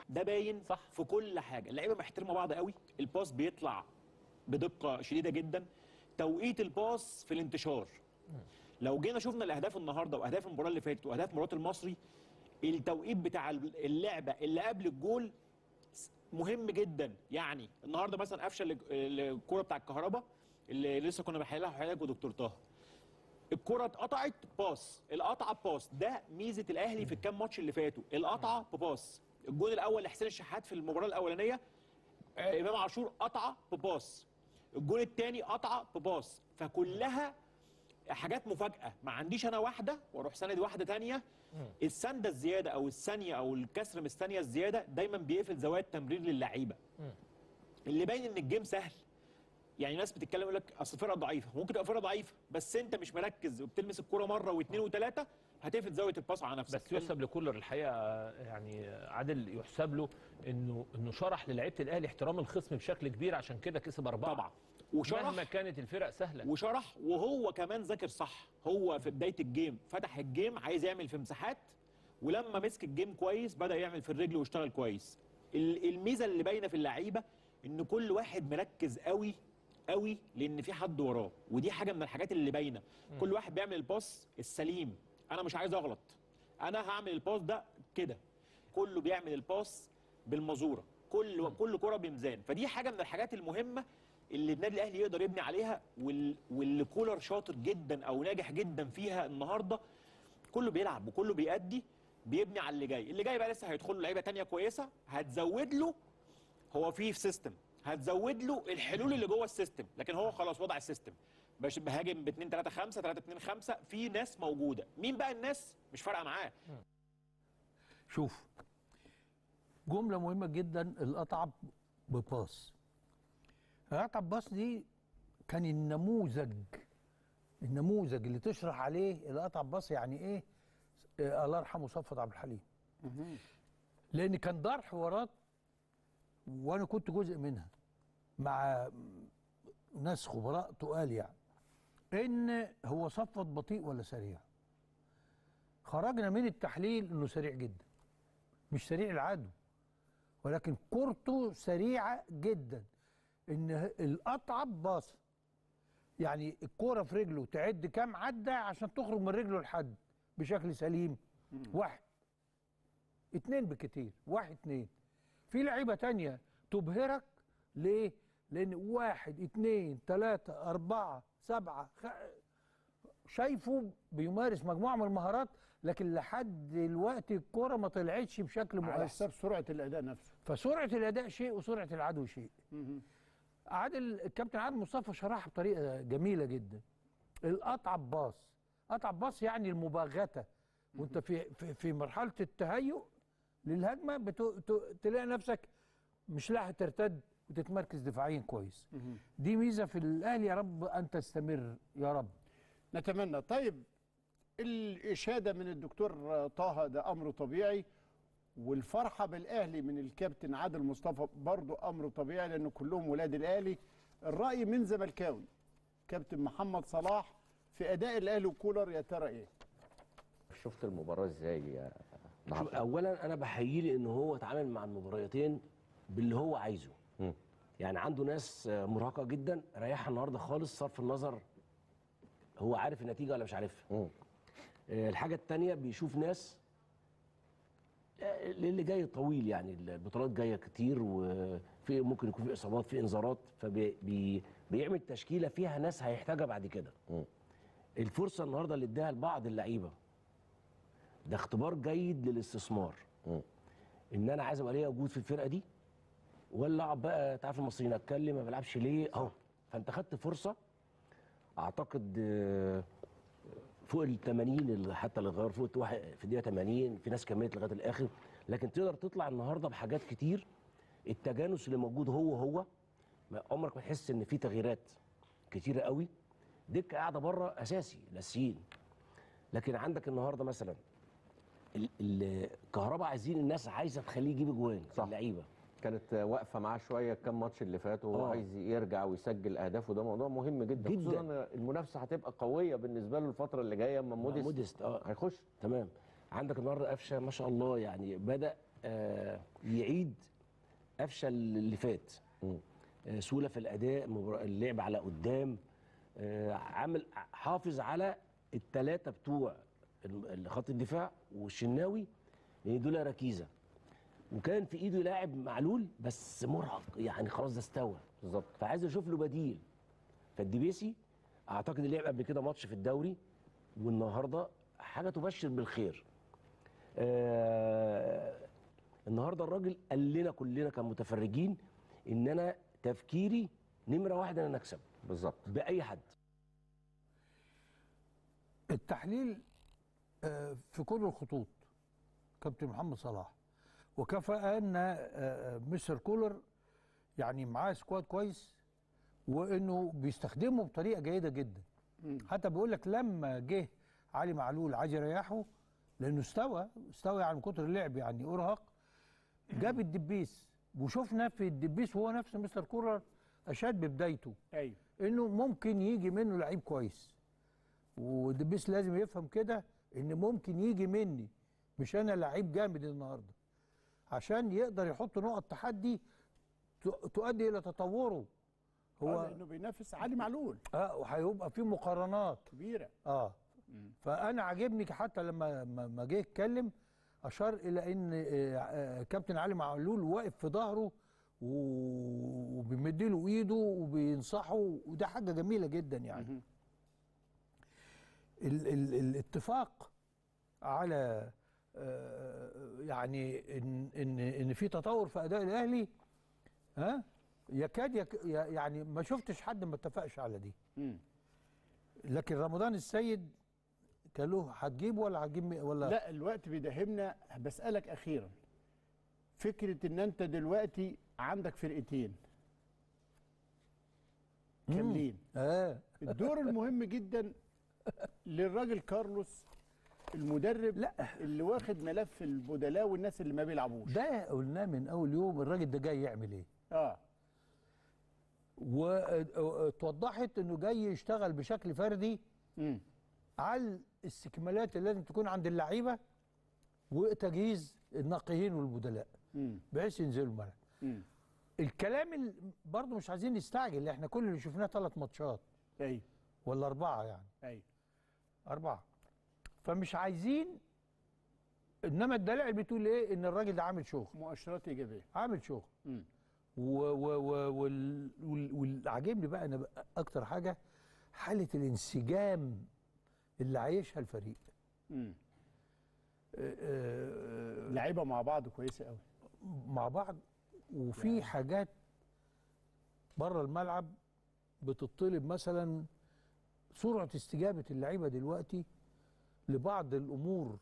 ده باين صح في كل حاجه. اللعيبه محترمه بعض قوي، الباس بيطلع بدقه شديده جدا، توقيت الباس في الانتشار. لو جينا شفنا الاهداف النهارده واهداف المباراه اللي فاتت واهداف مباراه المصري، التوقيت بتاع اللعبه اللي قبل الجول مهم جدا. يعني النهارده مثلا قفشه الكوره بتاع الكهرباء اللي لسه كنا بحلها حضرتك ودكتور طه، الكرة اتقطعت باس، القطعه باس، ده ميزه الاهلي في الكام ماتش اللي فاتوا، القطعه بباس. الجول الاول لحسين الشحات في المباراه الاولانيه، امام عاشور قطعه بباس، الجول الثاني قطعه بباس، فكلها حاجات مفاجاه. ما عنديش انا واحده واروح سند واحده ثانيه. السنده الزياده او الثانيه او الكسر من الثانيه الزياده دايما بيقفل زوايا التمرير للعيبه. اللي باين ان الجيم سهل. يعني ناس بتتكلم يقول لك اصل فرقه ضعيفه، ممكن تبقى فرقه ضعيفه بس انت مش مركز وبتلمس الكوره مره واثنين وثلاثه هتقفل زاويه الباص على نفسك. بس يحسب لكولر الحقيقه، يعني عادل يحسب له انه شرح للاعيبه الاهلي احترام الخصم بشكل كبير، عشان كده كسب 4 طبعا. وشرح مهما كانت الفرق سهله، وشرح وهو كمان ذاكر صح. هو في بدايه الجيم فتح الجيم عايز يعمل في مساحات، ولما مسك الجيم كويس بدا يعمل في الرجل واشتغل كويس. الميزه اللي باينه في اللعيبه ان كل واحد مركز قوي قوي لان في حد وراه، ودي حاجه من الحاجات اللي باينه. كل واحد بيعمل الباص السليم، انا مش عايز اغلط، انا هعمل الباص ده كده. كله بيعمل الباص بالمزوره، كل كره بميزان. فدي حاجه من الحاجات المهمه اللي النادي الاهلي يقدر يبني عليها، واللي كولر شاطر جدا او ناجح جدا فيها النهارده. كله بيلعب وكله بيأدي، بيبني على اللي جاي. اللي جاي بقى لسه هيدخل له لعيبه ثانيه كويسه، هتزود له. هو في سيستم هتزود له الحلول اللي جوه السيستم، لكن هو خلاص وضع السيستم باش بهاجم ب 2 3 5 3 2 5. في ناس موجوده، مين بقى الناس مش فارقه معاه. شوف جمله مهمه جدا، القطعه بباص. القطعه بباص دي كان النموذج اللي تشرح عليه القطعه بباص يعني ايه. الله يرحمه صفوت عبد الحليم، لان كان دار حوارات وانا كنت جزء منها مع ناس خبراء تقال، يعني ان هو صفوت بطيء ولا سريع. خرجنا من التحليل انه سريع جدا، مش سريع العدو ولكن كورته سريعه جدا. ان القطعه باص يعني الكوره في رجله تعد كام عدى عشان تخرج من رجله لحد بشكل سليم. 1 2 بكتير، 1 2. في لعيبه تانية تبهرك ليه؟ لان 1 2 3 4 7 شايفه بيمارس مجموعه من المهارات، لكن لحد دلوقتي الكوره ما طلعتش بشكل مؤثر على حساب سرعه الاداء نفسه. فسرعه الاداء شيء وسرعه العدو شيء. الكابتن عادل مصطفى شرحها بطريقه جميله جدا. القطعه بباص، قطعه بباص يعني المباغته، وانت في مرحله التهيؤ للهجمه تلاقي نفسك مش لاحق ترتد وتتمركز دفاعيا كويس. دي ميزه في الاهلي، يا رب ان تستمر يا رب. نتمنى. طيب الاشاده من الدكتور طه ده امر طبيعي، والفرحه بالاهلي من الكابتن عادل مصطفى برضو امر طبيعي لان كلهم ولاد الاهلي. الراي من زملكاوي كابتن محمد صلاح في اداء الاهلي وكولر يا ترى ايه؟ شفت المباراه ازاي يا شوف، اولا انا بحييه لان هو اتعامل مع المباريتين باللي هو عايزه. يعني عنده ناس مرهقه جدا ريحها النهارده خالص، صرف النظر هو عارف النتيجه ولا مش عارفها. الحاجه الثانيه بيشوف ناس اللي جاي طويل، يعني البطولات جايه كتير وفي ممكن يكون في اصابات، في انذارات، فبيعمل تشكيله فيها ناس هيحتاجها بعد كده. الفرصه النهارده اللي اداها لبعض اللعيبه ده اختبار جيد للاستثمار. ان انا عايز ابقى ليا وجود في الفرقه دي، ولا اقعد بقى تعرف المصريين اتكلم ما بلعبش ليه اهو. فانت خدت فرصه اعتقد فوق ال 80 حتى اللي غير فوق في الدقيقه 80، في ناس كملت لغايه الاخر، لكن تقدر تطلع النهارده بحاجات كتير. التجانس اللي موجود هو عمرك ما تحس ان في تغييرات كتيره قوي. دكه قاعده بره اساسي ناسيين، لكن عندك النهارده مثلا الكهرباء عايزين الناس عايزه تخليه يجيب اجوان. اللعيبه كانت واقفه معاه شويه كام ماتش اللي فاتوا وهو عايز يرجع ويسجل اهداف، وده موضوع مهم جدا خصوصا ان المنافسه هتبقى قويه بالنسبه له الفتره اللي جايه اما موديست هيخش. تمام. عندك النهارده قفشه ما شاء الله، يعني بدا يعيد افشل اللي فات. سهوله في الاداء، اللعب على قدام، عامل حافظ على الثلاثه بتوع خط الدفاع والشناوي، لان دول ركيزه. وكان في ايده لاعب معلول بس مرهق، يعني خلاص ده استوى بالظبط، فعايز اشوف له بديل. فالدبيسي اعتقد اللي لعب قبل كده ماتش في الدوري، والنهارده حاجه تبشر بالخير. النهارده الراجل قال لنا كلنا كمتفرجين ان انا تفكيري نمره واحد ان انا اكسب بالظبط باي حد. التحليل في كل الخطوط كابتن محمد صلاح، وكفى ان مستر كولر يعني معاه سكواد كويس، وانه بيستخدمه بطريقه جيده جدا. حتى بيقول لك لما جه علي معلول عايز يريحه لانه استوى يعني من كتر اللعب، يعني ارهق، جاب الدبيس. وشفنا في الدبيس وهو نفس مستر كولر اشاد ببدايته، ايوه، انه ممكن يجي منه لعيب كويس. والدبيس لازم يفهم كده ان ممكن يجي مني، مش انا لعيب جامد النهارده، عشان يقدر يحط نقط تحدي تؤدي الى تطوره. هو لانه بينافس علي معلول، وهيبقى في مقارنات كبيره. فانا عاجبني حتى لما جه يتكلم اشار الى ان كابتن علي معلول واقف في ظهره وبيمد له ايده وبينصحه، وده حاجه جميله جدا يعني. الاتفاق على يعني ان في تطور في اداء الاهلي، يكاد يعني ما شفتش حد ما اتفقش على دي. لكن رمضان السيد كان له هتجيبه ولا هتجيب ولا لا؟ الوقت بيداهمنا. بسألك أخيرا، فكرة إن أنت دلوقتي عندك فرقتين كاملين، الدور المهم جدا للراجل كارلوس المدرب، اللي واخد ملف البدلاء والناس اللي ما بيلعبوش. ده قلناه من أول يوم، الراجل ده جاي يعمل إيه؟ واتوضحت إنه جاي يشتغل بشكل فردي على الاستكمالات اللي لازم تكون عند اللعيبه وتجهيز الناقيين والبدلاء بحيث ينزلوا الملعب. الكلام برضه مش عايزين نستعجل، احنا كل اللي شفناه 3 ماتشات ولا 4 يعني 4، فمش عايزين. انما الدلائل بتقول ايه؟ ان الراجل ده عامل شغل، مؤشرات ايجابيه، عامل شغل. واللي عاجبني بقى انا اكتر حاجه حاله الانسجام اللي عايشها الفريق. لعيبه مع بعض كويسه قوي مع بعض، وفي يعني حاجات بره الملعب بتطلب، مثلا سرعه استجابه اللعيبه دلوقتي لبعض الامور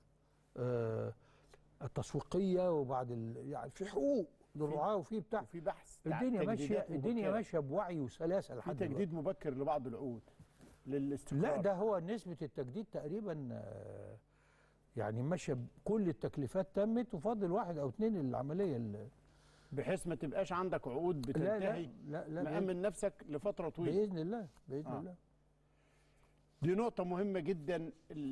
التسويقيه، وبعض يعني في حقوق للرعاه وفي بتاع، وفي بحث، الدنيا ماشيه بوعي وسلاسه لحد في تجديد مبكر لبعض العقود للاستقرار. لا، ده هو نسبه التجديد تقريبا يعني ماشيه، كل التكليفات تمت وفاضل 1 أو 2 العمليه، بحيث ما تبقاش عندك عقود بتنتهي. لا مأمن نفسك لفتره طويله باذن الله الله. دي نقطه مهمه جدا.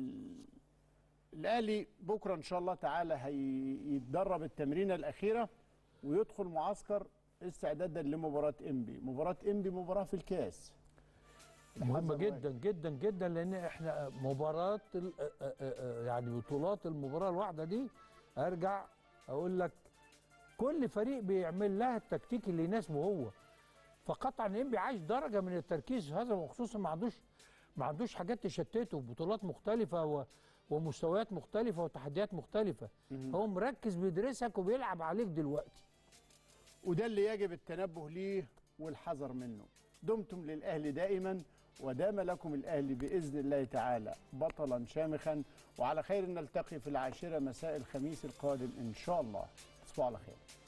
الاهلي بكره ان شاء الله تعالى هيتدرب التمرينه الاخيره ويدخل معسكر استعدادا لمباراه انبي. مباراه في الكاس مهمه جدا جدا جدا، لان احنا مباراه يعني بطولات المباراه الواحده دي، ارجع اقول لك كل فريق بيعمل لها التكتيك اللي يناسبه هو. فقطعا انبي عايش درجه من التركيز هذا، وخصوصا ما عندوش حاجات تشتته، بطولات مختلفه ومستويات مختلفه وتحديات مختلفه. هو مركز بيدرسك وبيلعب عليك دلوقتي، وده اللي يجب التنبه ليه والحذر منه. دمتم للأهلي دائما، ودام لكم الأهلي بإذن الله تعالى بطلا شامخا. وعلى خير نلتقي في 10 مساء الخميس القادم إن شاء الله. تصبحوا على خير.